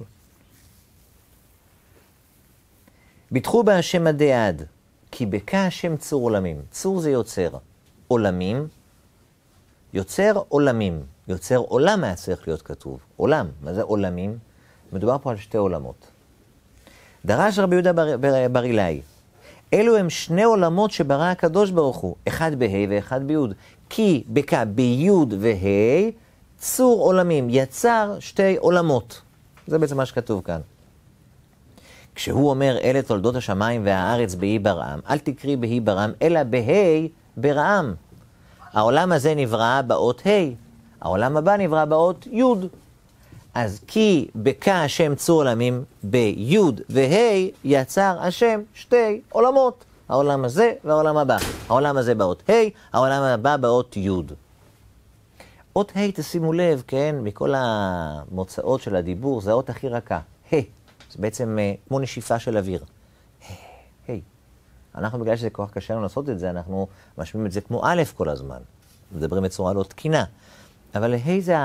ביטחו בהשם עדי עד, כי בקע השם צור עולמים. צור זה יוצר. עולמים, יוצר עולמים. יוצר עולם היה צריך להיות כתוב. עולם, מה זה עולמים? מדובר פה על שתי עולמות. דרש רבי יהודה בר אילאי, אלו הם שני עולמות שברא הקדוש ברוך הוא, אחד בה' ואחד ביוד. כי בקע ביוד וה' צור עולמים, יצר שתי עולמות. זה בעצם מה שכתוב כאן. כשהוא אומר אלה תולדות השמיים והארץ בהי ברעם, אל תקרי בהי ברעם, אלא בהי ברעם. העולם הזה נברא באות ה', העולם הבא נברא באות י'. אז כי בקע השם צור עולמים בי' וה' יצר השם שתי עולמות. העולם הזה והעולם הבא. העולם הזה באות ה', העולם הבא באות י'. אות ה' תשימו לב, כן, מכל המוצאות של הדיבור, זה האות הכי רכה. ה'. זה בעצם כמו נשיפה של אוויר. היי. אנחנו בגלל שזה כל כך קשה לנו לעשות את זה, אנחנו משמיעים את זה כמו א' כל הזמן. מדברים בצורה לא תקינה. אבל היי זה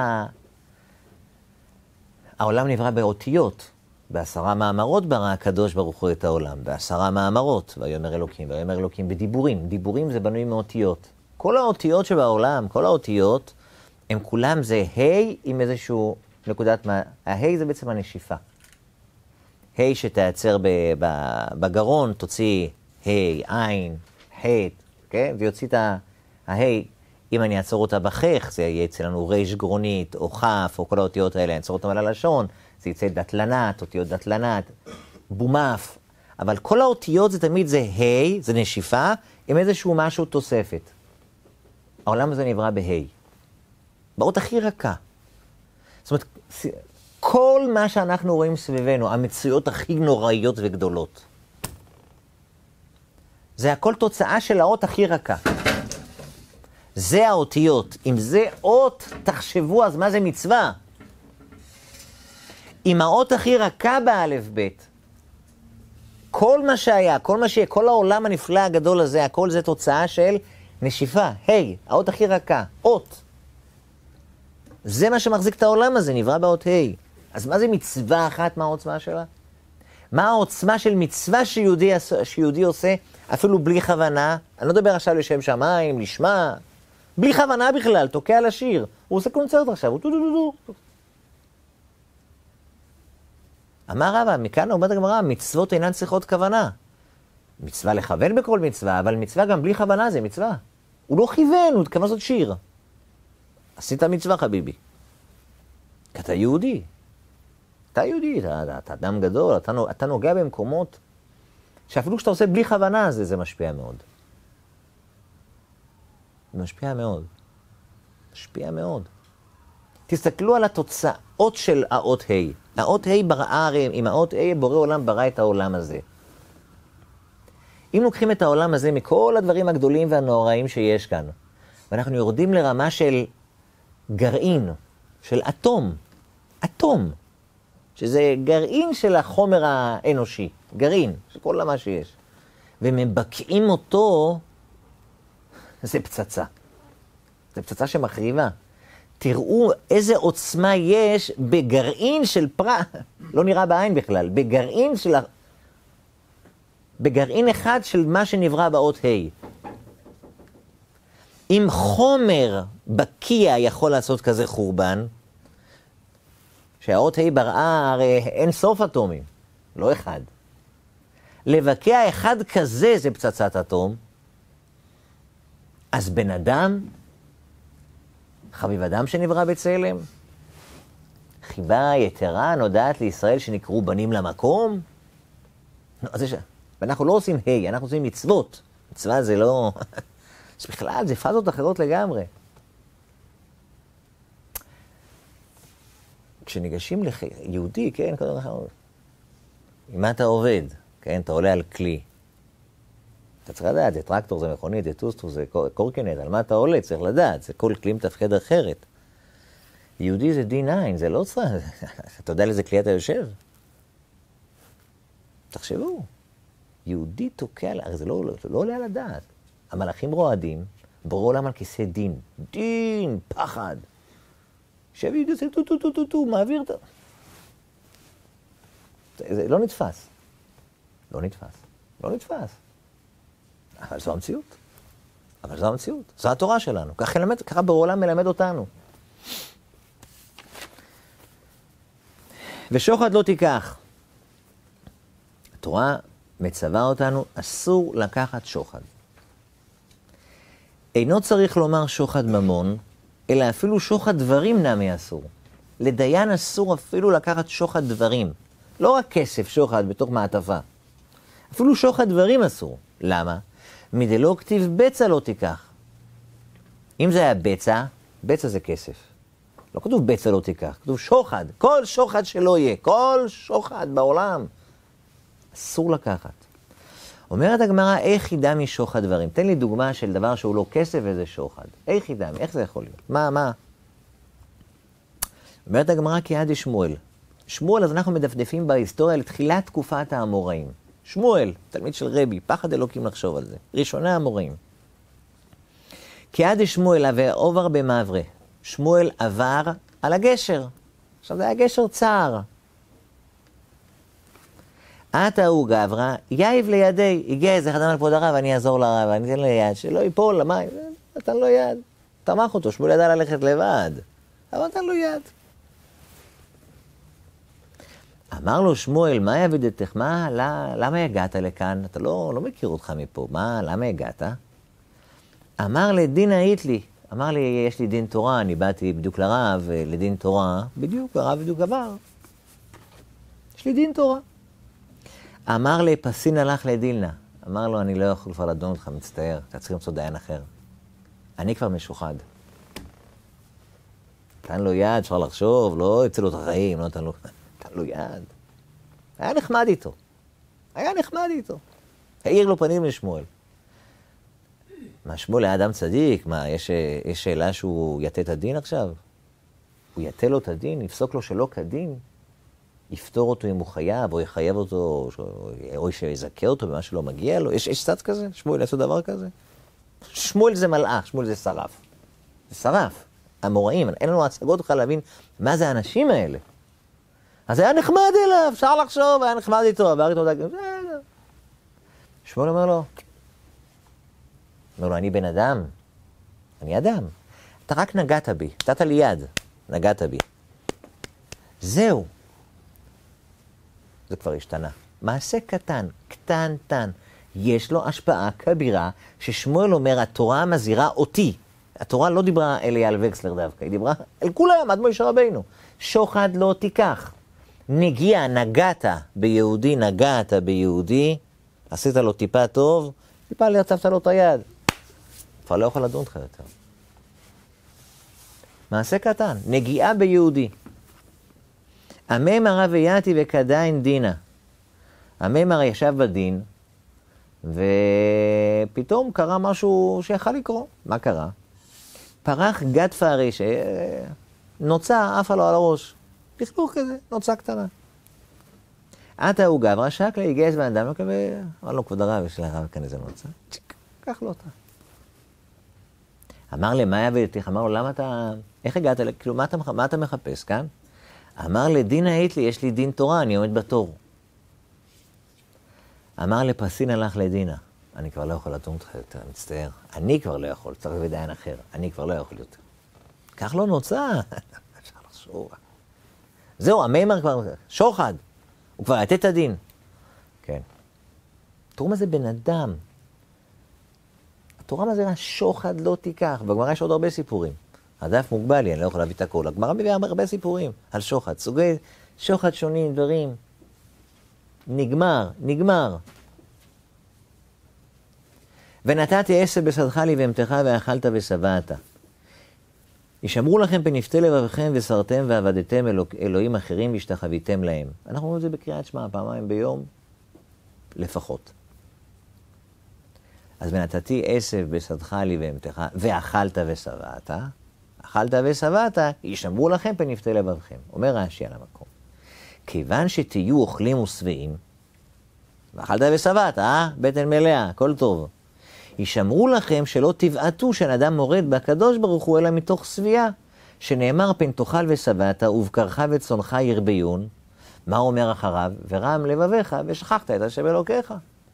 העולם נברא באותיות. ב10 מאמרות ברא הקדוש ברוך הוא את העולם. ב10 מאמרות. ויאמר אלוקים בדיבורים. דיבורים זה בנוי מאותיות. כל האותיות שבעולם, כל האותיות, הם כולם זה היי עם איזשהו נקודת מה. ההיי זה בעצם הנשיפה. ה' שתעצר בגרון, תוציא ה', עין, ח', כן? ויוציא את ה', אם אני אעצור אותה בחך, זה יהיה אצל לנו ריש גרונית, או חף, או כל האותיות האלה, אני אעצור אותם על הלשון, זה יצא דתלנת, אותיות דתלנת, בומף, אבל כל האותיות זה תמיד זה ה', זה נשיפה, עם איזשהו משהו תוספת. העולם הזה נברא בה', באות הכי רכה. זאת אומרת, כל מה שאנחנו רואים סביבנו, המציאות הכי נוראיות וגדולות, זה הכל תוצאה של האות הכי רכה. זה האותיות. אם זה אות, תחשבו, אז מה זה מצווה? אם האות הכי רכה באלף בית, כל מה שהיה, כל מה שיהיה, כל העולם הנפלא הגדול הזה, הכל זה תוצאה של נשיפה. היי, האות הכי רכה, אות. זה מה שמחזיק את העולם הזה, נברא באות היי. אז מה זה מצווה אחת? מה העוצמה שלה? מה העוצמה של מצווה שיהודי עושה אפילו בלי כוונה? אני לא מדבר עכשיו לשם שמיים, לשמה, בלי כוונה בכלל, תוקע לשיר. הוא עושה קונצרט עכשיו, הוא טו. אמר רבא, מכאן אומרת הגמרא, מצוות אינן צריכות כוונה. מצווה לכוון בכל מצווה, אבל מצווה גם בלי כוונה זה מצווה. הוא לא כיוון, הוא התכוון לעשות שיר. עשית מצווה חביבי. כי אתה יהודי. אתה יהודי, אתה אדם גדול, אתה נוגע במקומות שאפילו כשאתה עושה בלי כוונה זה משפיע מאוד. זה משפיע מאוד. משפיע מאוד. תסתכלו על התוצאות של האות ה'. האות ה' בראה, עם האות ה' בורא עולם ברא את העולם הזה. אם לוקחים את העולם הזה מכל הדברים הגדולים והנוראים שיש כאן, ואנחנו יורדים לרמה של גרעין, של אטום, שזה גרעין של החומר האנושי, גרעין, של כל מה שיש, ומבקעים אותו, זה פצצה. זה פצצה שמחריבה. תראו איזה עוצמה יש בגרעין של לא נראה בעין בכלל, בגרעין אחד של מה שנברא באות ה'. אם חומר בקיע יכול לעשות כזה חורבן, שהאות ה' בראה הרי אין סוף אטומים, לא אחד. לבקע אחד כזה זה פצצת אטום, אז בן אדם, חביב אדם שנברא בצלם, חיבה יתרה נודעת לישראל שנקראו בנים למקום. ואנחנו לא עושים אנחנו עושים מצוות. מצווה זה לא... אז בכלל, זה פאזות אחרות לגמרי. כשניגשים ליהודי, כן, עם מה אתה עובד? כן, אתה עולה על כלי. אתה צריך לדעת, זה טרקטור, זה מכונית, זה טוסטור, זה קורקינט, על מה אתה עולה? צריך לדעת, זה כל כלי מתפקד אחרת. יהודי זה D9, זה לא צריך... אתה יודע לאיזה כלי אתה יושב? תחשבו, יהודי תוקע, הרי זה לא עולה על הדעת. המלאכים רועדים, בורא עולם על כיסא דין, פחד. שב יהודי עושה טו, מעביר את... זה לא נתפס. לא נתפס. אבל זו המציאות. זו התורה שלנו. ככה בורא עולם מלמד אותנו. ושוחד לא תיקח. התורה מצווה אותנו, אסור לקחת שוחד. אינו צריך לומר שוחד ממון, אלא אפילו שוחד דברים נמי אסור. לדיין אסור אפילו לקחת שוחד דברים. לא רק כסף שוחד בתוך מעטפה. אפילו שוחד דברים אסור. למה? מדלא כתיב בצע לא תיקח. אם זה היה בצע זה כסף. לא כתוב בצע לא תיקח, כתוב שוחד. כל שוחד שלא יהיה, כל שוחד בעולם. אסור לקחת. אומרת הגמרא, איך ידע משוחד דברים? תן לי דוגמה של דבר שהוא לא כסף וזה שוחד. איך ידע? איך זה יכול להיות? מה? אומרת הגמרא כיד שמואל. שמואל, אז אנחנו מדפדפים בהיסטוריה לתחילת תקופת האמוראים. שמואל, תלמיד של רבי, פחד אלוקים לחשוב על זה. ראשוני האמוראים. כיד שמואל עובר במעברה. שמואל עבר על הגשר. עכשיו זה היה גשר צר. עתה הוא גברא, יאיב לידי, הגיע איזה חדם על כבוד הרב, אני אעזור לרב, אני אתן לו יד, שלא ייפול למים, נתן לו יד. תמך אותו, שמואל ידע ללכת לבד, אבל נתן לו יד. אמר לו שמואל, מה יבידתך? למה הגעת לכאן? אתה לא מכיר אותך מפה, למה הגעת? אמר לדין היית לי, אמר לי, יש לי דין תורה, אני באתי בדיוק לרב, לדין תורה, בדיוק, הרב בדיוק עבר. יש לי דין תורה. אמר לי, פסין הלך לדילנה. אמר לו, אני לא יכול כבר לדון אותך, מצטער, אתה צריך למצוא דיין אחר. אני כבר משוחד. נתן לו יד, אפשר לחשוב, לא יצא לו את החיים, לא נתן לו יד. היה נחמד איתו. העיר לו פנים לשמואל. מה, שמואל היה אדם צדיק? מה, יש שאלה שהוא יתה את הדין עכשיו? הוא יתה לו את הדין, יפסוק לו שלא כדין? יפתור אותו אם הוא חייב, או יחייב אותו, או שיזכה אותו במה שלא מגיע לו. יש צד כזה? שמואל יעשו דבר כזה? שמואל זה מלאך, שמואל זה שרף. זה שרף. המוראים, אין לנו הצגות בכלל להבין מה זה האנשים האלה. אז היה נחמד אליו, אפשר לחשוב, היה נחמד איתו, עבר איתו דג... שמואל אומר לו, אני בן אדם, אני אדם. אתה רק נגעת בי, נתת לי יד, נגעת בי. זהו. זה כבר השתנה. מעשה קטן, קטנטן. יש לו השפעה כבירה, ששמואל אומר, התורה מזהירה אותי. התורה לא דיברה אל אייל וקסלר דווקא, היא דיברה אל כולם, עד משה רבינו. שוחד לא תיקח. נגיע, נגעת ביהודי, עשית לו טיפה טוב, טיפה לרצפת לו את היד. כבר לא יכול לדון לך יותר. מעשה קטן, נגיעה ביהודי. הממר ויאתי וכדאין דינה. הממר ישב בדין, ופתאום קרה משהו שיכל לקרות. מה קרה? פרח גד פערי, שנוצה עפה לו על הראש. לכלוך כזה, נוצה קטנה. עתה הוא גברא שקלה, הגיע בן אדם, אמר לו, כבוד הרב, יש לרב כאן איזה נוצה. צ'יק, קח לו אותה. אמר למה יבדתיך? אמר לו, למה אתה... איך הגעת? כאילו, מה אתה מחפש כאן? אמר לדין היית לי, יש לי דין תורה, אני עומד בתור. אמר לפסין הלך לדינה. אני כבר לא יכול לדון אותך יותר, מצטער. אני כבר לא יכול, צריך לבד דיין אחר. אני כבר לא יכול יותר. כך לא נוצא. אפשר לחשוב. זהו, הממר כבר, שוחד. הוא כבר יתת הדין. כן. תראו מה זה בן אדם. התורה מזהירה שוחד לא תיקח. בגמרא יש עוד הרבה סיפורים. הדף מוגבל לי, אני לא יכול להביא את הכל. הגמרא מביאה הרבה סיפורים על שוחד. סוגי שוחד שונים, דברים. נגמר. ונתתי עשב בשדך לבהמתך ואכלת ושבעת. ישמרו לכם פן יפתה לבבכם וסרתם ועבדתם אלוהים אחרים והשתחוויתם להם. אנחנו אומרים את זה בקריאת שמע, פעמיים ביום לפחות. אז ונתתי עשב בשדך לבהמתך ואכלת ושבעת. אכלת ושבעת, ישמרו לכם פן יפתה לבבכם. אומר רש"י על המקום. כיוון שתהיו אוכלים ושבעים, ואכלת ושבעת, בטן מלאה, הכל טוב. ישמרו לכם שלא תבעטו שאדם מורד בקדוש ברוך הוא, אלא מתוך שביעה, שנאמר פן תאכל ושבעת, ובקרך וצונך ירביון. מה אומר אחריו? ורם לבביך, ושכחת את השם אלוקיך.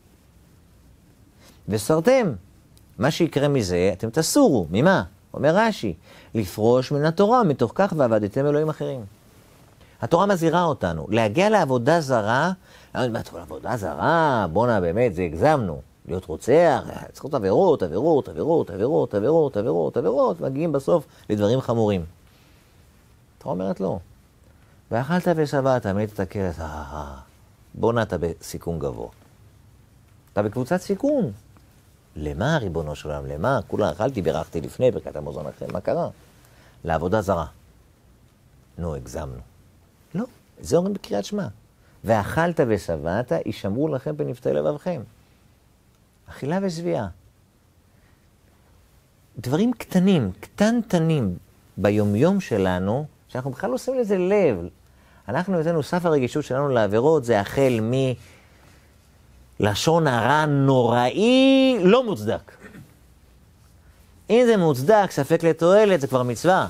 וסרתם. מה שיקרה מזה, אתם תסורו. ממה? אומר רש"י, לפרוש מן התורה, מתוך כך ועבדתם אלוהים אחרים. התורה מזהירה אותנו, להגיע לעבודה זרה, עבודה זרה, בונה באמת, זה הגזמנו. להיות רוצח, צריך להיות עבירות, מגיעים בסוף לדברים חמורים. התורה אומרת לא. ואכלת ושבעת, מילאת את הכרס, בונה אתה בסיכון גבוה. אתה בקבוצת סיכון. למה ריבונו של עולם? למה? כולה אכלתי, בירכתי לפני, ברכת המזון אחרי, מה קרה? לעבודה זרה. נו, הגזמנו. לא, זה אומרים בקריאת שמע. ואכלת ושבעת, ישמרו לכם פן יפתה לבבכם. אכילה ושביעה. דברים קטנטנים ביומיום שלנו, שאנחנו בכלל לא עושים לזה לב. אנחנו הבאנו סף הרגישות שלנו לעבירות, זה החל מלשון הרע נוראי, לא מוצדק. אם זה מוצדק, ספק לתועלת, זה כבר מצווה.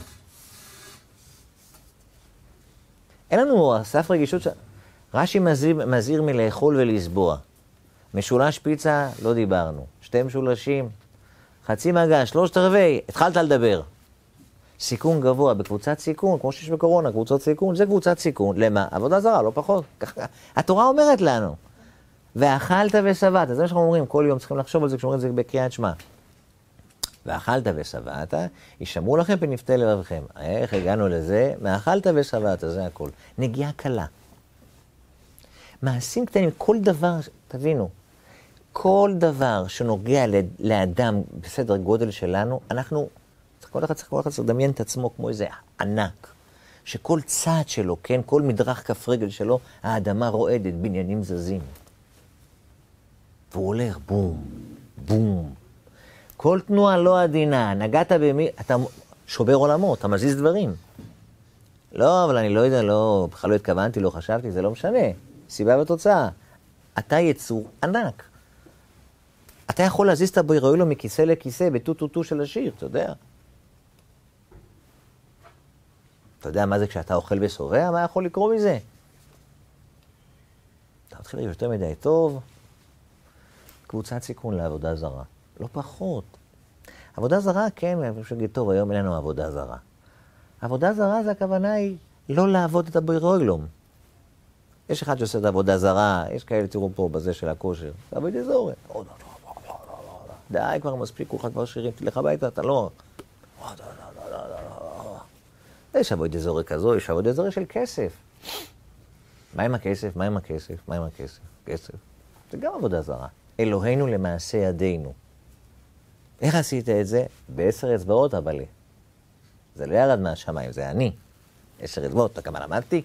אין לנו סף רגישות רש"י מזהיר מלאכול ולסבוע. משולש פיצה, לא דיברנו. 2 משולשים, חצי מגע, 3/4, התחלת לדבר. סיכון גבוה, בקבוצת סיכון, כמו שיש בקורונה, קבוצות סיכון, זה קבוצת סיכון. למה? עבודה זרה, לא פחות. התורה אומרת לנו. ואכלת ושבעת, זה מה שאנחנו אומרים, כל יום צריכים לחשוב על זה כשאומרים את זה בקריאת שמע. ואכלת ושבעת, ישמרו לכם פן יפתה לבבכם. איך הגענו לזה? מאכלת ושבעת, זה הכל. נגיעה קלה. מעשים קטנים, כל דבר, תבינו, כל דבר שנוגע לאדם בסדר גודל שלנו, כל אחד צריך לדמיין את עצמו כמו איזה ענק, שכל צעד שלו, כן, כל מדרך כף רגל שלו, האדמה רועדת, בניינים זזים. והוא הולך, בום, בום. כל תנועה לא עדינה, נגעת במי, אתה שובר עולמות, אתה מזיז דברים. לא, אבל אני לא יודע, לא, בכלל לא התכוונתי, לא חשבתי, זה לא משנה. סיבה ותוצאה. אתה יצור ענק. אתה יכול להזיז את הבוירואילו מכיסא לכיסא, בטוטוטו של השיר, אתה יודע. אתה יודע מה זה כשאתה אוכל וסובע? מה יכול לקרוא מזה? אתה מתחיל להיות יותר מדי טוב. קבוצת סיכון לעבודה זרה. לא פחות. עבודה זרה, כן, אני חושב להגיד, טוב, היום אין לנו עבודה זרה. עבודה זרה זה הכוונה היא לא לעבוד את הבוירואילו. יש אחד שעושה את העבודה זרה, יש כאלה, תראו פה, בזה של הכושר. זה עבודה זרה. די, כבר מספיק, כולך כבר שירים, תלך הביתה, אתה לא... יש עבודה זרה כזו, יש עבודה זרה של כסף. מה עם הכסף? מה עם הכסף? מה עם הכסף? כסף. זה גם עבודה זרה. אלוהינו למעשה ידינו. איך עשית את זה? ב10 אצבעות, אבל זה לא ירד מהשמיים, זה אני. 10 אצבעות, אתה כמה למדתי?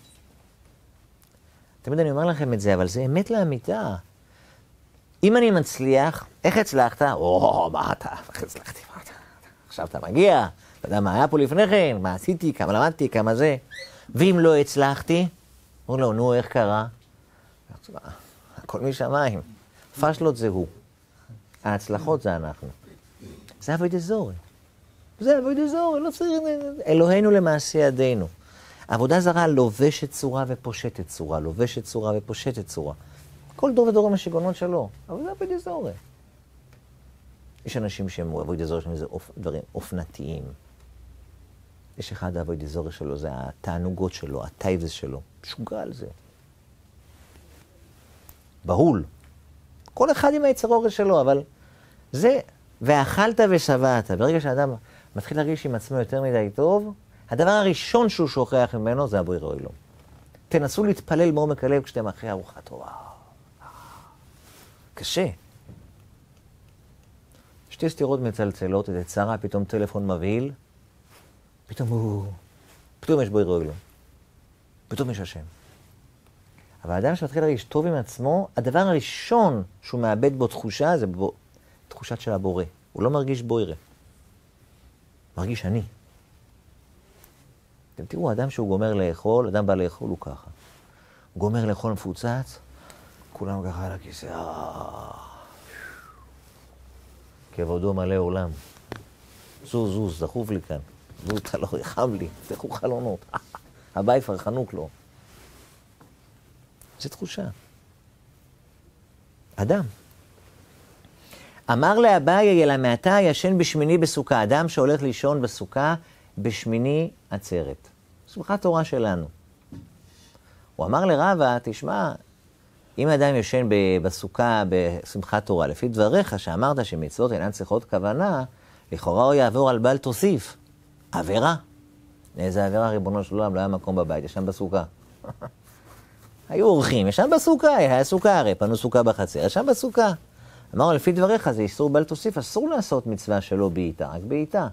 תמיד אני אומר לכם את זה, אבל זה אמת לאמיתה. אם אני מצליח, איך הצלחת? מה אתה? איך הצלחתי? עכשיו אתה מגיע, אתה יודע מה היה פה לפני כן, מה עשיתי, כמה למדתי, כמה זה. ואם לא הצלחתי, אמרו לו, נו, איך קרה? הכל משמיים. פשלות זה הוא. ההצלחות זה אנחנו. זה עבודה זרה. זה עבודה זרה, לא צריך... אלוהינו למעשה ידינו. עבודה זרה לובשת צורה ופושטת צורה, לובשת צורה ופושטת צורה. כל דור ודור עם השיגעונות שלו, אבל זה עבודה זרה. יש אנשים שהם עבודה זרה שלהם, זה דברים אופנתיים. יש אחד העבודה זרה שלו, זה התענוגות שלו, הטייבס שלו. משוגע על זה. בהול. כל אחד עם היצר אורש שלו, אבל זה, ואכלת ושבעת. ברגע שהאדם מתחיל להרגיש עם עצמו יותר מדי טוב, הדבר הראשון שהוא שוכח ממנו זה הבורא אלוהים. תנסו להתפלל מעומק הלב כשאתם אחרי ארוחה טובה. קשה. שתי סתירות מצלצלות, איזה צרה, פתאום טלפון מבהיל, פתאום יש בורא אלוהים. פתאום יש השם. אבל האדם שמתחיל להרגיש טוב עם עצמו, הדבר הראשון שהוא מאבד בו תחושה, זה תחושת של הבורא. הוא לא מרגיש בורא. מרגיש אני. אתם תראו, אדם שהוא גומר לאכול, אדם בא לאכול, הוא ככה. הוא גומר לאכול מפוצץ, כולם ככה על הכיסא. כבודו מלא עולם. זוז, דחוף לי כאן. זוז, אתה לא יחם לי, תפתחו חלונות. הבית כבר חנוק לו. זו תחושה. אדם. אמר לאביי, אלא מעתה ישן בשמיני בסוכה. אדם שהולך לישון בסוכה בשמיני עצרת. שמחת תורה שלנו. הוא אמר לרבא, תשמע, אם אדם ישן בסוכה בשמחת תורה, לפי דבריך שאמרת שמצוות אינן צריכות כוונה, לכאורה הוא יעבור על בל תוסיף. עבירה. איזה עבירה, ריבונו של עולם, לא היה מקום בבית, ישן בסוכה. היו אורחים, ישן בסוכה, היה סוכה הרי, פנו סוכה בחצר, ישן בסוכה. אמרו, לפי דבריך זה איסור בל תוסיף, אסור לעשות מצווה שלא בעיתה, רק בעיתה.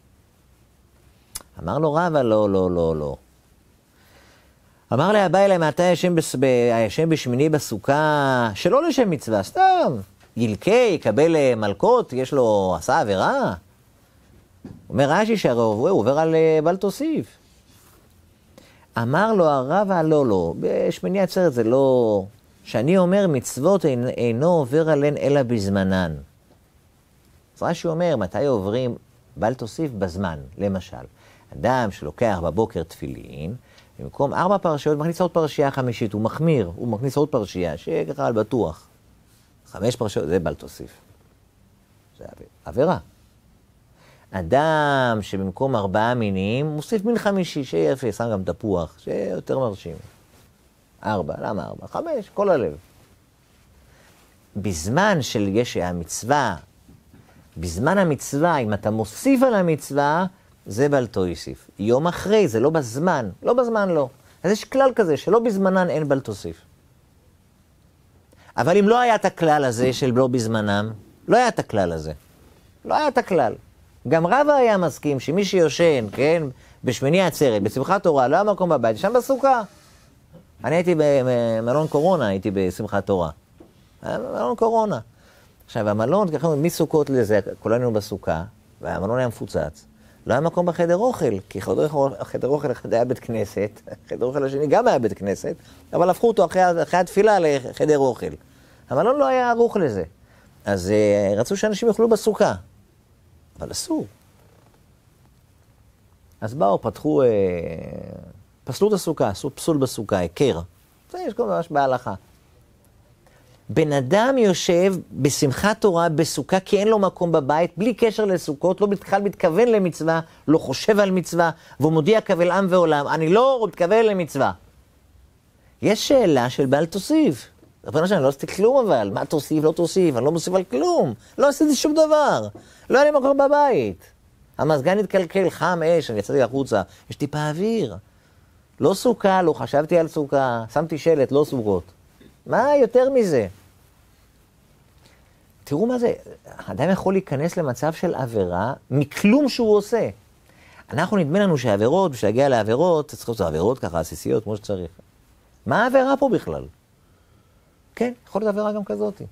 אמר לו רבא, לא. אמר לאביי, אלא מעתה ישן בשמיני בסוכה, שלא לשם מצווה, סתם. ילקה, יקבל מלכות, יש לו, עשה עבירה. אומר רש"י שהרי הוא עובר על בל תוסיף. אמר לו הרבא, לא. בשמיני עצרת זה לא... שאני אומר מצוות אינו עובר עליהן אלא בזמנן. אז רש"י אומר, מתי עוברים בל תוסיף בזמן, למשל. אדם שלוקח בבוקר תפילין, במקום 4 פרשיות, מכניס עוד פרשייה חמישית, הוא מחמיר, הוא מכניס עוד פרשייה, שככה על בטוח. 5 פרשיות, זה בל תוסיף. זה עבירה. אדם שבמקום 4 מינים, מוסיף מין חמישי, שיהיה יפה, שם גם תפוח, שיהיה יותר מרשים. 4, למה 4? 5, כל הלב. בזמן של יש המצווה, בזמן המצווה, אם אתה מוסיף על המצווה, זה בל תוסיף. יום אחרי, זה לא בזמן, לא בזמן לא. אז יש כלל כזה, שלא בזמנן אין בל תוסיף. אבל אם לא היה את הכלל הזה של לא בזמנם, לא היה את הכלל הזה. לא היה את הכלל. גם רבא היה מסכים שמי שיושן, כן, בשמיני עצרת, בשמחת תורה, לא היה מקום בבית, שם בסוכה. אני הייתי במלון קורונה, הייתי בשמחת תורה. מלון קורונה. עכשיו, המלון, ככה, מסוכות לזה, כולנו בסוכה, והמלון היה מפוצץ. לא היה מקום בחדר אוכל, כי חדר אוכל אחד היה בית כנסת, חדר אוכל השני גם היה בית כנסת, אבל הפכו אותו אחרי התפילה לחדר אוכל. המלון לא היה ערוך לזה. אז רצו שאנשים יאכלו בסוכה. אבל אסור. אז באו, פתחו, פסלו את הסוכה, עשו פסול בסוכה, הכר. זה יש כל ממש בהלכה. בן אדם יושב בשמחת תורה בסוכה, כי אין לו מקום בבית, בלי קשר לסוכות, לא בכלל מתכוון למצווה, לא חושב על מצווה, והוא מודיע קבל עם ועולם, אני לא מתכוון למצווה. יש שאלה של בעל תוסיף. רבנו שאני לא עשיתי כלום אבל, מה תוסיף, לא תוסיף, אני לא מוסיף על כלום. לא עשיתי שום דבר. לא היה לי מקום בבית. המזגן התקלקל, חם אש, אני יצאתי החוצה, יש טיפה אוויר. לא סוכה, לא חשבתי על סוכה, שמתי שלט, לא סוכות. מה יותר מזה? תראו מה זה, אדם יכול להיכנס למצב של עבירה מכלום שהוא עושה. אנחנו נדמה לנו שהעבירות, בשביל להגיע לעבירות, צריך לעשות עבירות ככה, עסיסיות, כמו שצריך. מה העבירה פה בכלל? כן, יכול להיות עבירה גם כזאת.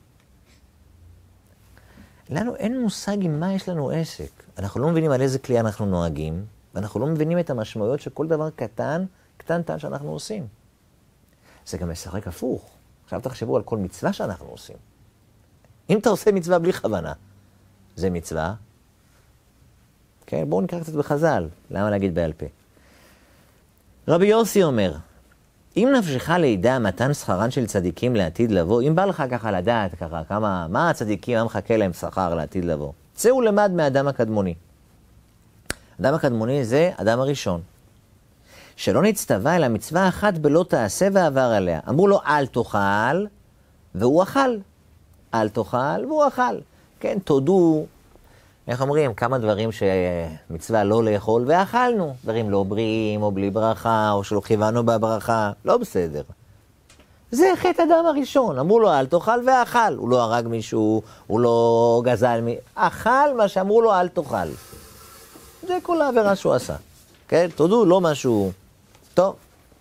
לנו אין מושג עם מה יש לנו עסק. אנחנו לא מבינים על איזה כלי אנחנו נוהגים, ואנחנו לא מבינים את המשמעויות של כל דבר קטן שאנחנו עושים. זה גם משחק הפוך. עכשיו תחשבו על כל מצווה שאנחנו עושים. אם אתה עושה מצווה בלי כוונה, זה מצווה. כן, בואו נקרא קצת בחז"ל. למה להגיד בעל פה? רבי יוסי אומר, אם נפשך לידע מתן שכרן של צדיקים לעתיד לבוא, אם בא לך ככה לדעת ככה, מה הצדיקים, מה מחכה להם שכר לעתיד לבוא? צאו למד מהאדם הקדמוני. האדם הקדמוני זה אדם הראשון. שלא נצטווה אלא מצווה אחת בלא תעשה ועבר עליה. אמרו לו אל תאכל, והוא אכל. אל תאכל, והוא אכל. כן, תודו, איך אומרים, כמה דברים שמצווה לא לאכול, ואכלנו. דברים לא בריאים, או בלי ברכה, או שלא כיוונו בברכה. לא בסדר. זה חטא אדם הראשון. אמרו לו אל תאכל ואכל. הוא לא הרג מישהו, הוא לא גזל אכל מה שאמרו לו אל תאכל. זה כל העבירה שהוא עשה. כן, תודו, לא משהו טוב.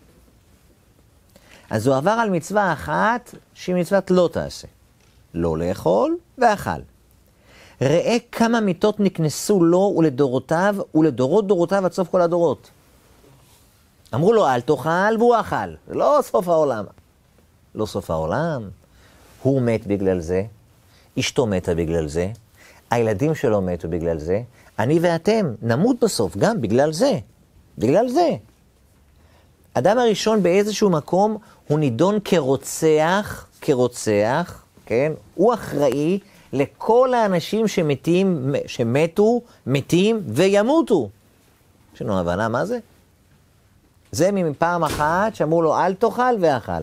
אז הוא עבר על מצווה אחת, שהיא מצוות לא תעשה. לא לאכול ואכל. ראה כמה מיתות נקנסו לו ולדורותיו, ולדורות דורותיו עד סוף כל הדורות. אמרו לו אל תאכל והוא אכל. זה לא סוף העולם. לא סוף העולם. הוא מת בגלל זה, אשתו מתה בגלל זה, הילדים שלו מתו בגלל זה, אני ואתם נמות בסוף גם בגלל זה. בגלל זה. אדם הראשון באיזשהו מקום הוא נידון כרוצח, כן? הוא אחראי לכל האנשים שמתו, מתים וימותו. יש לנו הבנה מה זה? זה מפעם אחת שאמרו לו אל תאכל ואכל.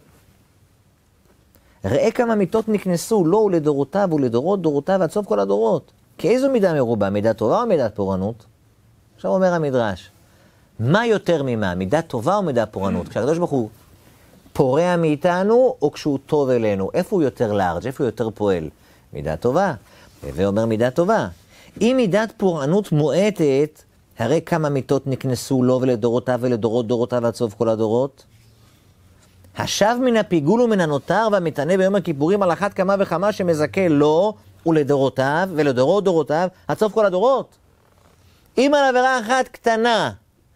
ראה כמה מיתות נקנסו לו ולדורותיו ולדורות דורותיו עד סוף כל הדורות. כאיזו מידה מרובה? מידה טובה או מידת פורענות? עכשיו אומר המדרש, מה יותר ממה? מידה טובה או מידה פורענות? כשהקדוש ברוך הוא פורע מאיתנו או כשהוא טוב אלינו? איפה הוא יותר לארג'? איפה הוא יותר פועל? מידה טובה. ואומר מידה טובה. אם מידת פורענות מועטת, הרי כמה מיתות נקנסו לו ולדורותיו ולדורות דורותיו עד סוף כל הדורות? השב מן הפיגול ומן הנותר והמתענה ביום הכיפורים על אחת כמה וכמה שמזכה לו ולדורותיו ולדורות דורותיו עד סוף כל הדורות. אם על עבירה אחת קטנה,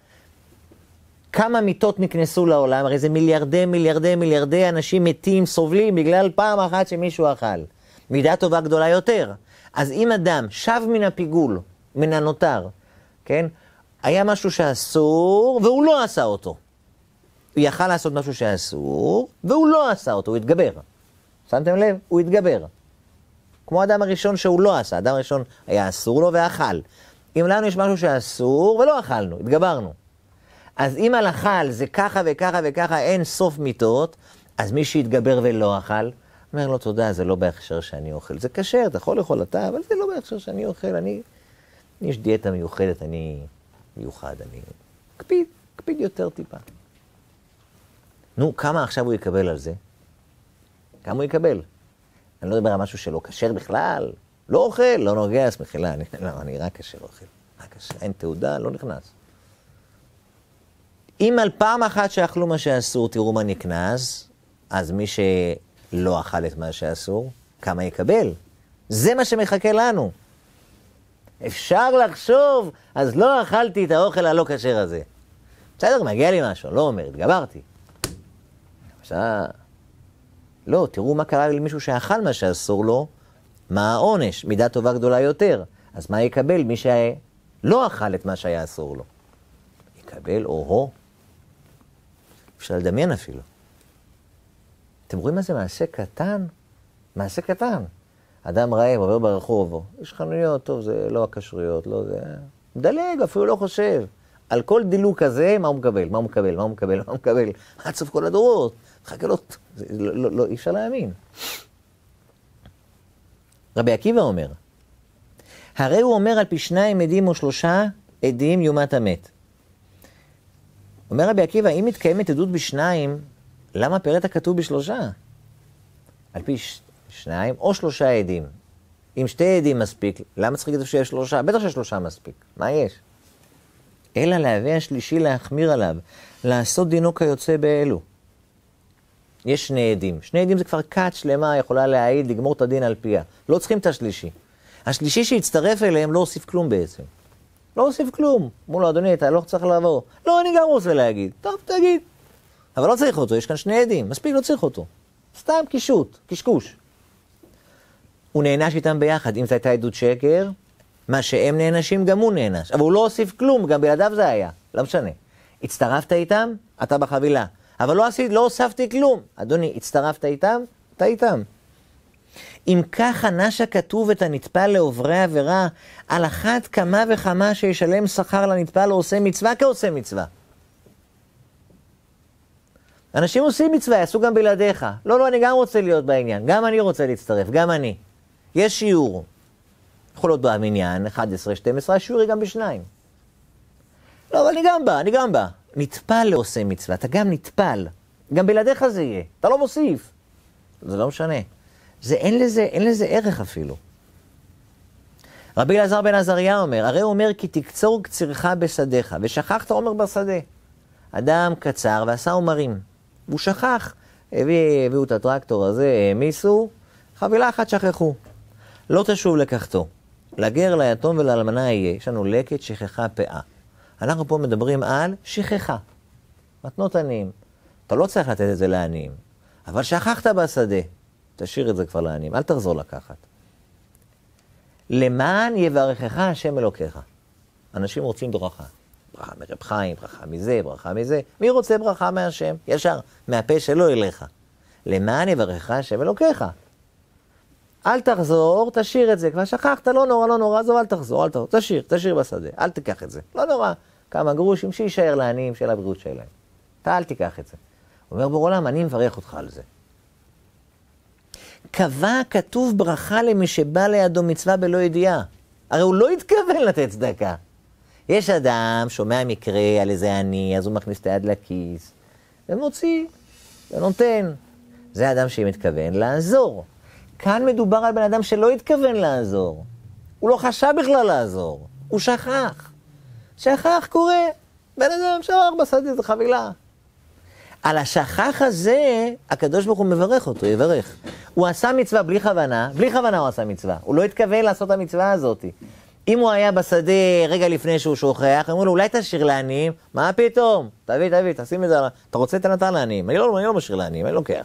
כמה מיתות נקנסו לעולם, הרי זה מיליארדי אנשים מתים, סובלים בגלל פעם אחת שמישהו אכל. מידה טובה גדולה יותר. אז אם אדם שב מן הפיגול, מן הנותר, כן? היה משהו שאסור והוא לא עשה אותו. הוא יכל לעשות משהו שאסור והוא לא עשה אותו, הוא התגבר. שמתם לב? הוא התגבר. כמו האדם הראשון שהוא לא עשה, האדם הראשון היה אסור לו ואכל. אם לנו יש משהו שאסור ולא אכלנו, התגברנו. אז אם על אכל זה ככה וככה וככה אין סוף מיתות, אז מי שהתגבר ולא אכל, אומר לו תודה, זה לא בהכשר שאני אוכל. זה קשר, אתה יכול לאכול אתה, אבל זה לא בהכשר שאני אוכל. יש דיאטה מיוחדת, אני מיוחד, אני קפיד יותר טיפה. נו, כמה עכשיו הוא יקבל על זה? כמה הוא יקבל? אני לא מדבר על משהו שלא קשר בכלל, לא אוכל, לא נוגע, סמחילה, אני רק קשר אוכל. רק קשר, אין תעודה, לא נכנס. אם על פעם אחת שאכלו מה שאסור, תראו מה נקנס, אז מי שלא אכל את מה שאסור, כמה יקבל? זה מה שמחכה לנו. אפשר לחשוב, אז לא אכלתי את האוכל הלא קשר הזה. בסדר, מגיע לי משהו, לא אומר, התגברתי. עכשיו, לא, תראו מה קרה למישהו שאכל מה שאסור לו, מה העונש, מידה טובה גדולה יותר. אז מה יקבל מי שלא אכל את מה שהיה אסור לו? יקבל או-הו. אפשר לדמיין אפילו. אתם רואים מה זה מעשה קטן? מעשה קטן. אדם רעב עובר ברחוב, יש חנויות, טוב, זה לא הכשרויות, לא זה. מדלג, אפילו לא חושב. על כל דילוג כזה, מה הוא מקבל, מה הוא מקבל, מה הוא מקבל, מה הוא מקבל. עד סוף כל הדורות. חכלות, לא, אי אפשר להאמין. רבי עקיבא אומר, הרי הוא אומר על פי 2 עדים או 3 עדים יומת המת. אומר רבי עקיבא, אם מתקיימת עדות ב2, למה פירט הכתוב ב3? על פי 2 או 3 עדים. אם 2 עדים מספיק, למה צריך להגיד שיש 3? בטח ש3 מספיק. מה יש? אלא להביא השלישי להחמיר עליו, לעשות דינו כיוצא באלו. יש 2 עדים. 2 עדים זה כבר כת שלמה, יכולה להעיד, לגמור את הדין על פיה. לא צריכים את השלישי. השלישי שהצטרף אליהם לא הוסיף כלום בעצם. לא הוסיף כלום. אמרו לו, אדוני, אתה לא צריך לעבור. לא, אני גם רוצה להגיד. טוב, תגיד. אבל לא צריך אותו, יש כאן 2 עדים. מספיק, לא צריך אותו. סתם קישוט, קשקוש. הוא נענש איתם ביחד. אם זו הייתה עדות שקר, מה שהם נענשים, גם הוא נענש. אבל הוא לא הוסיף כלום, גם בלעדיו זה היה. לא משנה. הצטרפת איתם, אתה בחבילה. אבל לא הוספתי כלום. אדוני, הצטרפת איתם, אתה איתם. אם ככה נש הכתוב את הנטפל לעוברי עבירה, על אחת כמה וכמה שישלם שכר לנטפל לעושה מצווה כעושה מצווה. אנשים עושים מצווה, יעשו גם בלעדיך. לא, אני גם רוצה להיות בעניין. גם אני רוצה להצטרף, גם אני. יש שיעור. יכול להיות במניין, 11, 12, השיעור היא גם ב2. לא, אבל אני גם בא. נטפל לעושה מצווה, אתה גם נטפל. גם בלעדיך זה יהיה. אתה לא מוסיף. זה לא משנה. אין לזה ערך אפילו. רבי אלעזר בן עזריה אומר, הרי הוא אומר כי תקצור קצירך בשדיך, ושכחת עומר בשדה. אדם קצר ועשה עומרים. והוא שכח, הביאו את הטרקטור הזה, העמיסו, חבילה אחת שכחו. לא תשוב לקחתו. לגר, ליתום ולאלמנה יהיה. יש לנו לקט שכחה פאה. אנחנו פה מדברים על שכחה. מתנות עניים. אתה לא צריך לתת את זה לעניים. אבל שכחת בשדה. תשאיר את זה כבר לעניים. אל תחזור לקחת. למען יברכך השם אלוקיך. אנשים רוצים ברכה. ברכה מרב חיים, ברכה מזה, ברכה מזה. מי רוצה ברכה מהשם? ישר, מהפה שלו אליך. למען יברכך השם אלוקיך. אל תחזור, תשאיר את זה. כבר שכחת, לא נורא, עזוב, אל תחזור. תשאיר בשדה. אל תיקח את זה. לא נורא. כמה גרושים שישאר לעניים של הבריאות שלהם. אתה אל תיקח את זה. הוא אומר בעולם, אני מברך אותך על זה. קבע כתוב ברכה למי שבא לידו מצווה בלא ידיעה. הרי הוא לא התכוון לתת צדקה. יש אדם, שומע מקרה על איזה עני, אז הוא מכניס את היד לכיס, ומוציא, ונותן. זה אדם שמתכוון לעזור. כאן מדובר על בן אדם שלא התכוון לעזור. הוא לא חשב בכלל לעזור. הוא שכח. שכח קורה. בן אדם שכח בשדה, זה חבילה. על השכח הזה, הקדוש ברוך הוא מברך אותו, יברך. הוא עשה מצווה בלי כוונה הוא עשה מצווה. הוא לא התכוון לעשות את המצווה הזאת. אם הוא היה בשדה רגע לפני שהוא שוכח, אמרו לו, אולי תשאיר לעניים? מה פתאום? תביא, תשים את זה. אתה רוצה תנתן לעניים? אני לא משאיר לעניים, אני לוקח.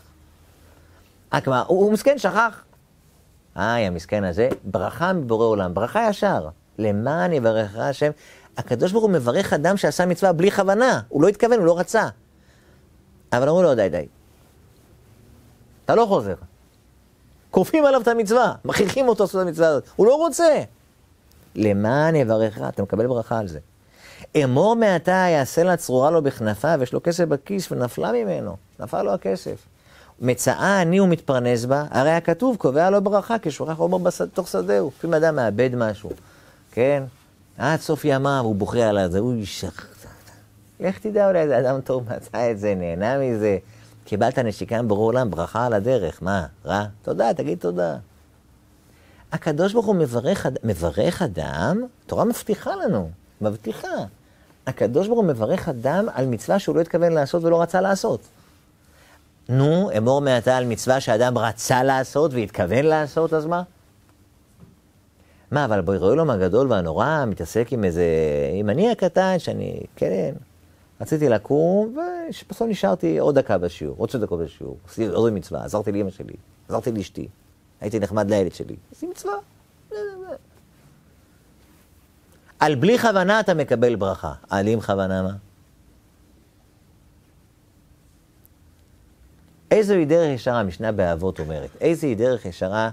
הוא מסכן, שכח. המסכן הזה, ברכה מבורא עולם, ברכה ישר. למען יברך השם. הקדוש ברוך הוא מברך אדם שעשה מצווה בלי כוונה. הוא לא התכוון, הוא לא רצה. אבל אמרו לו, די. אתה לא חוזר. כופים עליו את המצווה, מכריחים אותו לעשות את המצווה הזאת. הוא לא רוצה. למען יברך, אתה מקבל ברכה על זה. אמור מעתה יעשה לה צרורה לו בכנפיו, יש לו כסף בכיס ונפלה ממנו. נפל לו הכסף. מצאה עני ומתפרנס בה, הרי הכתוב קובע לו ברכה, כשוכח עומר בתוך שדהו. לפעמים אדם מאבד משהו, כן? עד סוף ימיו הוא בוכה על זה, הוא ישכח. לך תדע אולי איזה אדם טוב מצא את זה, נהנה מזה. קיבלת נשיקה מבורא עולם, ברכה על הדרך. מה? רע? תודה, תגיד תודה. הקדוש ברוך הוא מברך אדם, תורה מבטיחה לנו, מבטיחה. הקדוש ברוך הוא מברך אדם על מצווה שהוא לא התכוון לעשות ולא רצה לעשות. נו, אמור מעתה על מצווה שאדם רצה לעשות והתכוון לעשות, אז מה? מה, אבל בואי רואה לו מה גדול והנורא, מתעסק עם איזה, עם אני הקטן שאני, כן, רציתי לקום, ובסוף נשארתי עוד דקה בשיעור, עוד 2 דקות בשיעור, עשיתי עוד מצווה, עזרתי לאמא שלי, עזרתי לאשתי, הייתי נחמד לילד שלי, עשיתי מצווה. על בלי כוונה אתה מקבל ברכה, על עם כוונה מה? איזוהי דרך ישרה, המשנה באבות אומרת, איזוהי דרך ישרה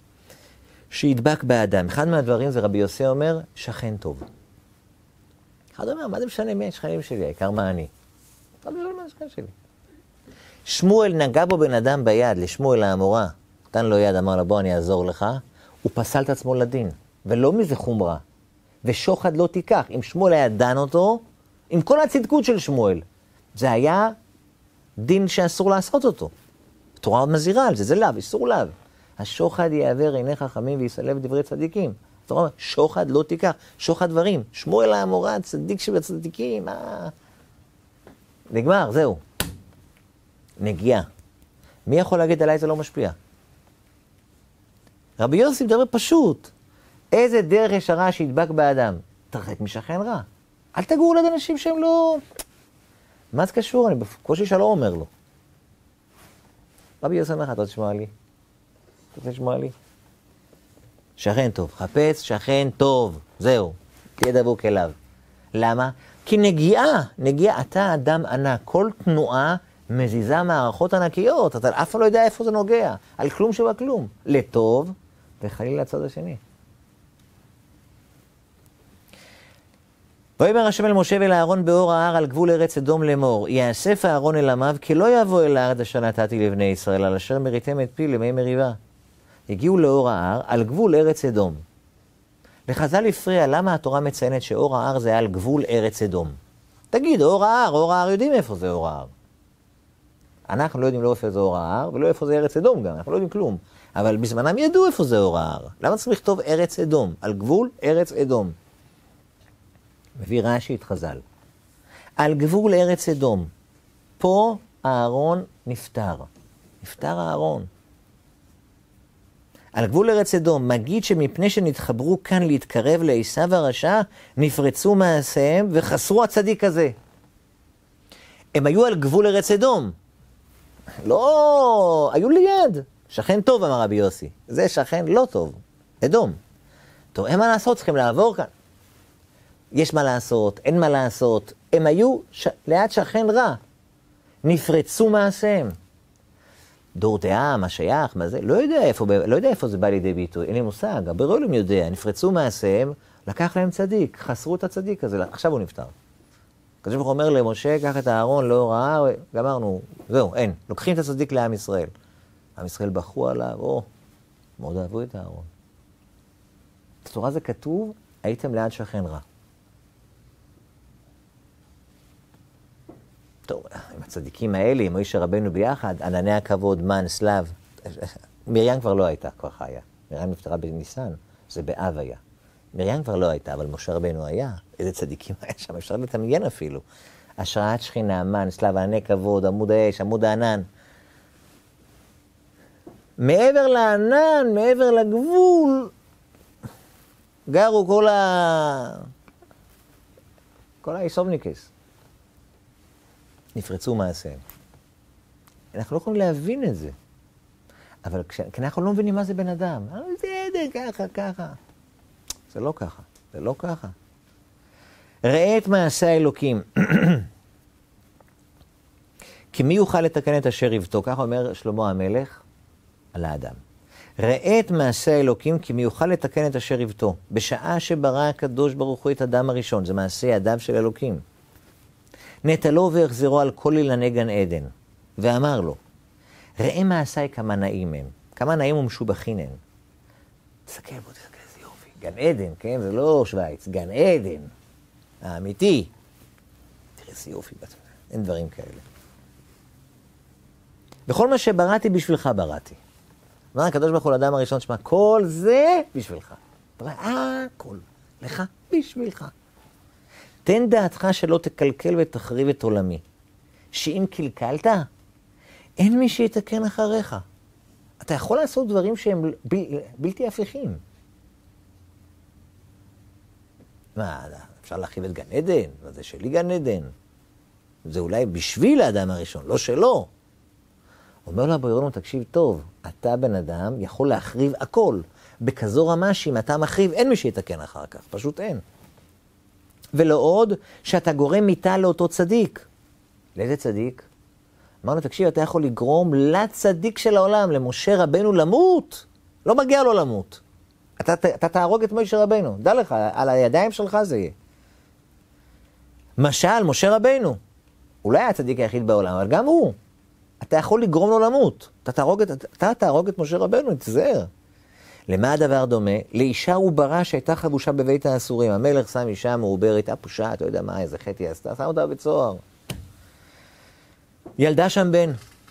שידבק באדם. אחד מהדברים זה רבי יוסי אומר, שכן טוב. אחד אומר, מה זה משנה מי השכנים שלי? העיקר מה אני. מה זה משנה מה השכנים שלי? שמואל נגע בו בן אדם ביד, לשמואל האמורה. נתן לו יד, אמר לו, בוא אני אעזור לך. הוא פסל את עצמו לדין, ולא מזה חומרה. ושוחד לא תיקח. אם שמואל היה דן אותו, עם כל הצדקות של שמואל, זה היה דין שאסור לעשות אותו. התורה עוד מזהירה על זה, זה לאו, איסור לאו. השוחד יעבר עיני חכמים ויסלב דברי צדיקים. התורה אומרת, שוחד לא תיקח, שוחד דברים. שמואל האמורה, צדיק שבצדיקים, נגמר, זהו. נגיעה. מי יכול להגיד עליי זה לא משפיע? רבי יוסי מדבר פשוט. איזה דרך ישרה שידבק באדם? תרחק משכן רע. אל תגור ליד אנשים שהם לא... מה זה קשור? אני בקושי שלא אומר לו. רבי יוסי אומר לך, אתה רוצה לשמוע לי? אתה רוצה לשמוע לי? שכן טוב. חפש שכן טוב. זהו. תהיה דבוק אליו. למה? כי נגיעה, אתה אדם ענק. כל תנועה מזיזה מערכות ענקיות. אתה אף פעם לא יודע איפה זה נוגע. על כלום שבכלום. לטוב וחלילה לצד השני. ויאמר השם אל משה ואל אהרון באור ההר על גבול ארץ אדום לאמור, יאסף אהרון אל עמיו, כי לא יבוא אל הארץ אשר נתתי לבני ישראל, על אשר מריתם את פי למי מריבה. הגיעו לאור ההר על גבול ארץ אדום. לחז"ל הפריע, למה התורה מציינת שאור ההר זה על גבול ארץ אדום? תגיד, אור ההר יודעים איפה זה אור ההר. אנחנו לא יודעים לא איפה זה אור ההר, ולא איפה זה ארץ אדום גם, אנחנו לא יודעים כלום. אבל בזמנם ידעו איפה זה אור ההר. למה צריך לכתוב ארץ אדום? על גבול ארץ אדום. מביא רש"י את חז"ל. על גבול ארץ אדום. פה אהרון נפטר. נפטר אהרון. על גבול ארץ אדום, מגיד שמפני שנתחברו כאן להתקרב לעשיו הרשע, נפרצו מעשיהם וחסרו הצדיק הזה. הם היו על גבול ארץ אדום. לא, היו ליד. שכן טוב, אמר רבי יוסי. זה שכן לא טוב. אדום. טוב, אין מה לעשות, צריכים לעבור כאן. יש מה לעשות, אין מה לעשות. הם היו ליד שכן רע. נפרצו מעשיהם. דור דעה, מה שייך, מה זה, לא יודע איפה זה בא לידי ביטוי, אין לי מושג, הבורא עולם יודע, נפרצו מעשיהם, לקח להם צדיק, חסרו את הצדיק הזה, עכשיו הוא נפטר. הקדוש ברוך הוא אומר למשה, קח את אהרון לאור ההר, גמרנו, זהו, אין, לוקחים את הצדיק לעם ישראל. עם ישראל בחרו עליו, מאוד אהבו את אהרון. בתורה זה כתוב, הייתם ליד שכן רע. טוב, עם הצדיקים האלה, עם מוישה רבנו ביחד, ענני הכבוד, מן, סלב. מרים כבר לא הייתה, כבר חיה. מרים נפטרה בניסן, זה באב היה. מרים כבר לא הייתה, אבל משה רבנו היה. איזה צדיקים היה שם, אפשר לתמיין אפילו. השראת שכינה, מן, סלב, ענני כבוד, עמוד האש, עמוד הענן. מעבר לענן, מעבר לגבול, גרו כל האיסובניקס. נפרצו מעשיהם. אנחנו לא יכולים להבין את זה. אבל כשאנחנו לא מבינים מה זה בן אדם, זה ככה. זה לא ככה. זה לא ככה. ראה את מעשה האלוקים. כי מי יוכל לתקן את אשר יבטו? כך אומר שלמה המלך על האדם. ראה את מעשה האלוקים, כי מי יוכל לתקן את אשר יבטו. בשעה שברא הקדוש ברוך הוא את אדם הראשון, זה מעשה ידיו של אלוקים. נטלו והחזירו על כל אילני גן עדן, ואמר לו, ראה מעשיי כמה נעים הם, כמה נעים ומשובחין הם. תסתכל בו, תסתכל איזה יופי, גן עדן, כן? זה לא שוויץ, גן עדן, האמיתי. תראה איזה יופי, אין דברים כאלה. בכל מה שבראתי בשבילך בראתי. אמר הקדוש ברוך הוא לאדם הראשון, שמה, כל זה בשבילך. אתה רואה, הכל, לך בשבילך. תן דעתך שלא תקלקל ותחריב את עולמי. שאם קלקלת, אין מי שיתקן אחריך. אתה יכול לעשות דברים שהם בלתי הפיכים. מה, אפשר להרחיב את גן עדן? זה שלי גן עדן. זה אולי בשביל האדם הראשון, לא שלו. אומר לו הבורא עולם, תקשיב טוב, אתה בן אדם יכול להחריב הכל. בכזו רמה שאם אתה מחריב, אין מי שיתקן אחר כך, פשוט אין. ולא עוד שאתה גורם מיתה לאותו צדיק. לאיזה צדיק? אמרנו, תקשיב, אתה יכול לגרום לצדיק של העולם, למשה רבנו למות. לא מגיע לו למות. אתה תהרוג את משה רבנו. דע לך, על הידיים שלך זה יהיה. משל, משה רבנו, הוא לא היה הצדיק היחיד בעולם, אבל גם הוא. אתה יכול לגרום לו למות. אתה תהרוג את משה רבנו, תזהר. למה הדבר דומה? לאישה עוברה שהייתה חבושה בבית האסורים. המלך שם אישה מעוברת, הפושה, אתה יודע מה, איזה חטא היא עשתה, שם אותה בבית סוהר. ילדה שם בן.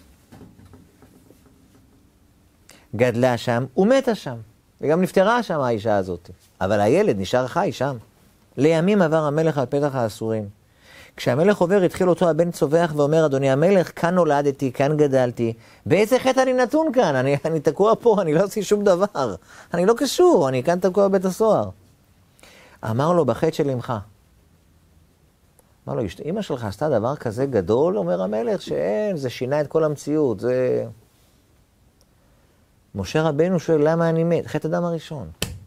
גדלה שם ומתה שם. וגם נפטרה שם האישה הזאת. אבל הילד נשאר חי שם. לימים עבר המלך על פתח האסורים. כשהמלך עובר, התחיל אותו הבן צווח ואומר, אדוני המלך, כאן נולדתי, כאן גדלתי. באיזה חטא אני נתון כאן? אני תקוע פה, אני לא עושה שום דבר. אני לא קשור, אני כאן תקוע בבית הסוהר. אמר לו, בחטא של אמך. אמר לו, אמא שלך עשתה דבר כזה גדול, אומר המלך, שאין, זה שינה את כל המציאות. זה... משה רבנו שואל, למה אני מת? חטא אדם הראשון.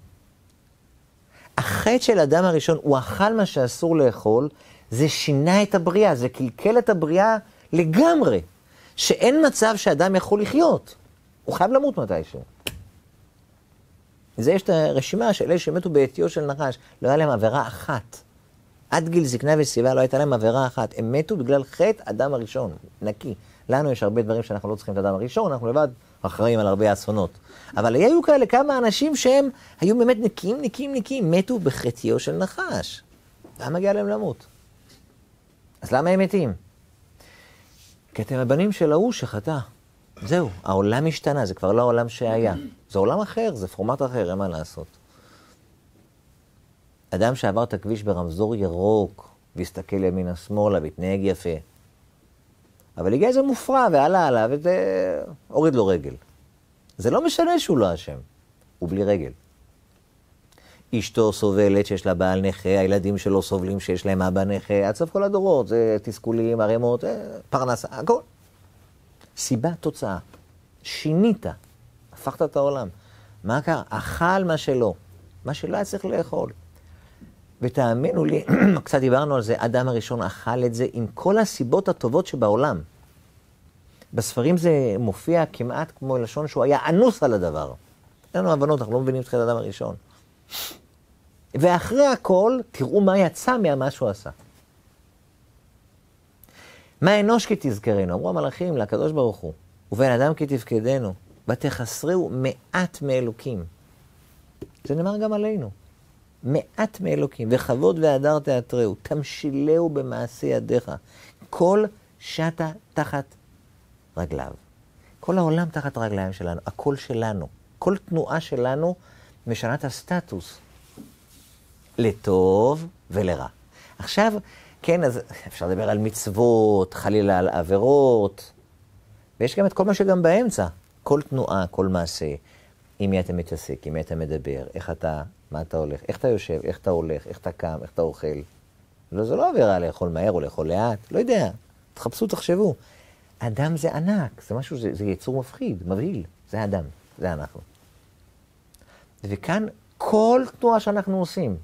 החטא של אדם הראשון, הוא אכל מה שאסור לאכול, זה שינה את הבריאה, זה קלקל את הבריאה לגמרי. שאין מצב שאדם יכול לחיות. הוא חייב למות מתישהו. זה יש את הרשימה של אלה שמתו בעטיו של נחש, לא היה להם עבירה אחת. עד גיל זקנה ושיבה לא הייתה להם עבירה אחת. הם מתו בגלל חטא אדם הראשון, נקי. לנו יש הרבה דברים שאנחנו לא צריכים את אדם הראשון, אנחנו לבד אחראים על הרבה אסונות. אבל היו כאלה כמה אנשים שהם היו באמת נקיים, מתו בחטיו של נחש. למה מגיע להם למות? אז למה הם מתים? כי אתם הבנים של ההוא שחטא. זהו, העולם השתנה, זה כבר לא העולם שהיה. זה עולם אחר, זה פורמט אחר, אין מה לעשות. אדם שעבר את הכביש ברמזור ירוק, והסתכל ימינה שמאלה, והתנהג יפה. אבל הגיע איזה מופרע, ועלה, הוריד לו רגל. זה לא משנה שהוא לא אשם, הוא בלי רגל. אשתו סובלת שיש לה בעל נכה, הילדים שלו סובלים שיש להם אבא נכה, עד סוף כל הדורות, זה תסכולים, ערימות, פרנסה, הכל. סיבה, תוצאה. שינית, הפכת את העולם. מה קרה? אכל מה שלא היה צריך לאכול. ותאמינו לי, קצת דיברנו על זה, אדם הראשון אכל את זה עם כל הסיבות הטובות שבעולם. בספרים זה מופיע כמעט כמו לשון שהוא היה אנוס על הדבר. אין לנו הבנות, אנחנו לא מבינים את האדם הראשון. ואחרי הכל, תראו מה יצא מה שהוא עשה. מה אנוש כי תזכרנו? אמרו המלאכים לקדוש ברוך הוא, ובן אדם כי תפקדנו, ותחסרהו מעט מאלוקים. זה נאמר גם עלינו. מעט מאלוקים, וכבוד והדר תיאטרהו, תמשילהו במעשה ידיך. כל שתה תחת רגליו. כל העולם תחת רגליים שלנו, הכל שלנו. כל תנועה שלנו משנה את הסטטוס. לטוב ולרע. עכשיו, כן, אז אפשר לדבר על מצוות, חלילה על עבירות, ויש גם את כל מה שגם באמצע. כל תנועה, כל מעשה. עם מי אתה מתעסק, עם מי אתה מדבר, איך אתה, מה אתה הולך, איך אתה יושב, איך אתה הולך, איך אתה קם, איך אתה אוכל. לא, זה לא עבירה לאכול מהר או לאכול לאט, לא יודע. תחפשו, תחשבו. אדם זה ענק, זה משהו, זה יצור מפחיד, מבהיל. זה אדם, זה אנחנו. וכאן כל תנועה שאנחנו עושים,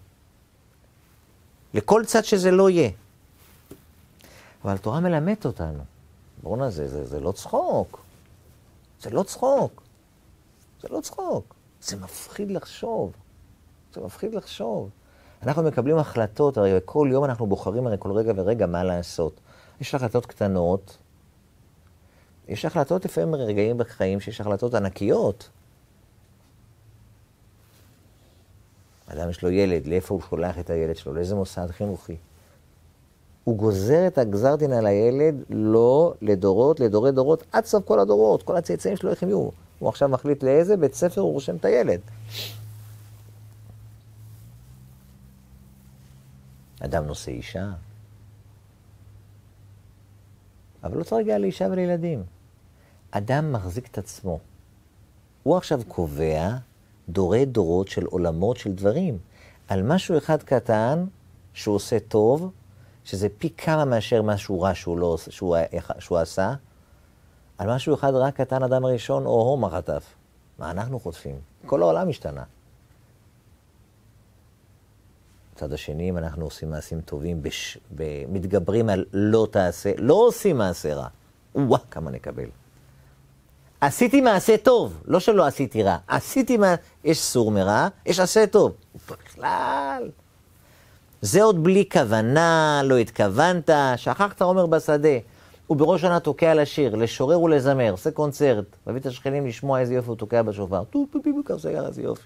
לכל צד שזה לא יהיה. אבל התורה מלמדת אותנו. ברונה, זה לא צחוק. זה לא צחוק. זה לא צחוק. זה מפחיד לחשוב. זה מפחיד לחשוב. אנחנו מקבלים החלטות, הרי כל יום אנחנו בוחרים, הרי כל רגע ורגע מה לעשות. יש החלטות קטנות, יש החלטות לפעמים רגעים בחיים שיש החלטות ענקיות. אדם יש לו ילד, לאיפה הוא שולח את הילד שלו, לאיזה מוסד חינוכי. הוא גוזר את הגזר דין על הילד, לא לדורות, לדורי דורות, עד סוף כל הדורות, כל הצאצאים שלו איך הם יהיו. הוא עכשיו מחליט לאיזה בית ספר הוא רושם את הילד. אדם נושא אישה. אבל לא צריך להגיע לאישה ולילדים. אדם מחזיק את עצמו. הוא עכשיו קובע דורי דורות של עולמות של דברים. על משהו אחד קטן שהוא עושה טוב, שזה פי כמה מאשר משהו רע שהוא עשה, על משהו אחד רק קטן אדם הראשון או מה חטף. מה אנחנו חוטפים? כל העולם השתנה. בצד השני, אם אנחנו עושים מעשים טובים, מתגברים על לא תעשה, לא עושים מעשה רע. כמה נקבל. עשיתי מעשה טוב, לא שלא עשיתי רע. יש סור מרע, יש עשה טוב. בכלל. זה עוד בלי כוונה, לא התכוונת, שכחת עומר בשדה, ובראש שנה תוקע לשיר, לשורר ולזמר, עושה קונצרט, מביא את השכנים לשמוע איזה יופי הוא תוקע בשופר, איזה יופי.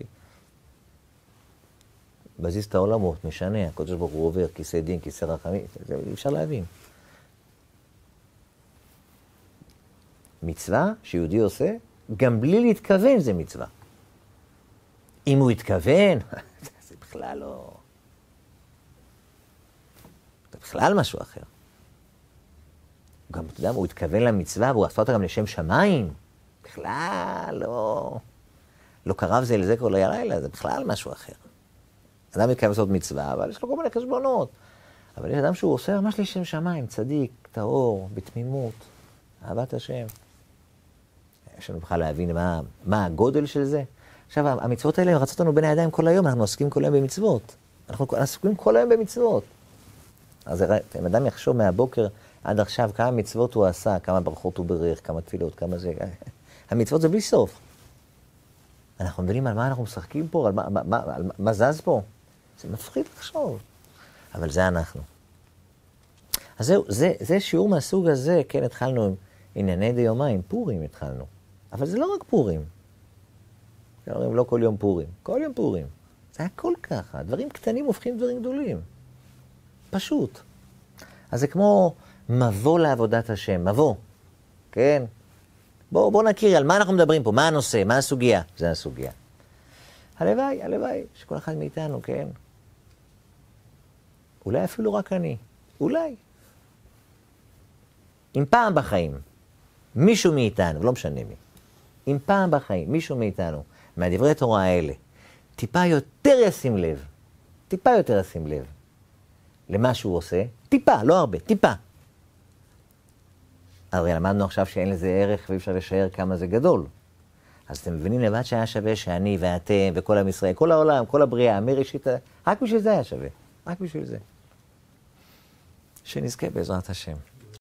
בזיז את העולמות, משנה, הקדוש ברוך הוא עובר, כיסא דין, כיסא רחמים, זה אפשר להבין. מצווה שיהודי עושה, גם בלי להתכוון זה מצווה. אם הוא התכוון, זה בכלל לא... זה בכלל משהו אחר. גם, אתה יודע, הוא התכוון למצווה, והוא עשה אותה גם לשם שמיים. בכלל לא... לא קרב זה לזה כל הלילה, זה בכלל משהו אחר. אדם מתכוון לעשות מצווה, אבל יש לו כל מיני חשבונות. אבל יש אדם שהוא עושה ממש לשם שמיים, צדיק, טהור, בתמימות, אהבת השם. יש לנו בכלל להבין מה הגודל של זה. עכשיו, המצוות האלה רצות לנו בין הידיים כל היום, אנחנו עוסקים כל היום במצוות. אנחנו עוסקים כל היום במצוות. אז אם אדם יחשוב מהבוקר עד עכשיו כמה מצוות הוא עשה, כמה ברכות הוא ברך, כמה תפילות, כמה זה... המצוות זה בלי סוף. אנחנו מבינים על מה אנחנו משחקים פה, על מה זז פה. זה מפחיד לחשוב. אבל זה אנחנו. אז זהו, זה שיעור מהסוג הזה, כן, התחלנו עם ענייני דיומיים, פורים התחלנו. אבל זה לא רק פורים. לא כל יום פורים, כל יום פורים. זה הכל ככה, דברים קטנים הופכים דברים גדולים. פשוט. אז זה כמו מבוא לעבודת השם, מבוא. כן? בוא נכיר על מה אנחנו מדברים פה, מה הנושא, מה הסוגיה. זה הסוגיה. הלוואי, שכל אחד מאיתנו, כן? אולי אפילו רק אני. אולי. אם פעם בחיים, מישהו מאיתנו, לא משנה מי, אם פעם בחיים, מישהו מאיתנו, מהדברי התורה האלה, טיפה יותר ישים לב למה שהוא עושה, טיפה, לא הרבה, טיפה. הרי למדנו עכשיו שאין לזה ערך ואי אפשר לשער כמה זה גדול. אז אתם מבינים לבד שהיה שווה שאני ואתם וכל עם ישראל, כל העולם, כל הבריאה, מראשית, רק בשביל זה היה שווה. רק בשביל זה. שנזכה בעזרת השם.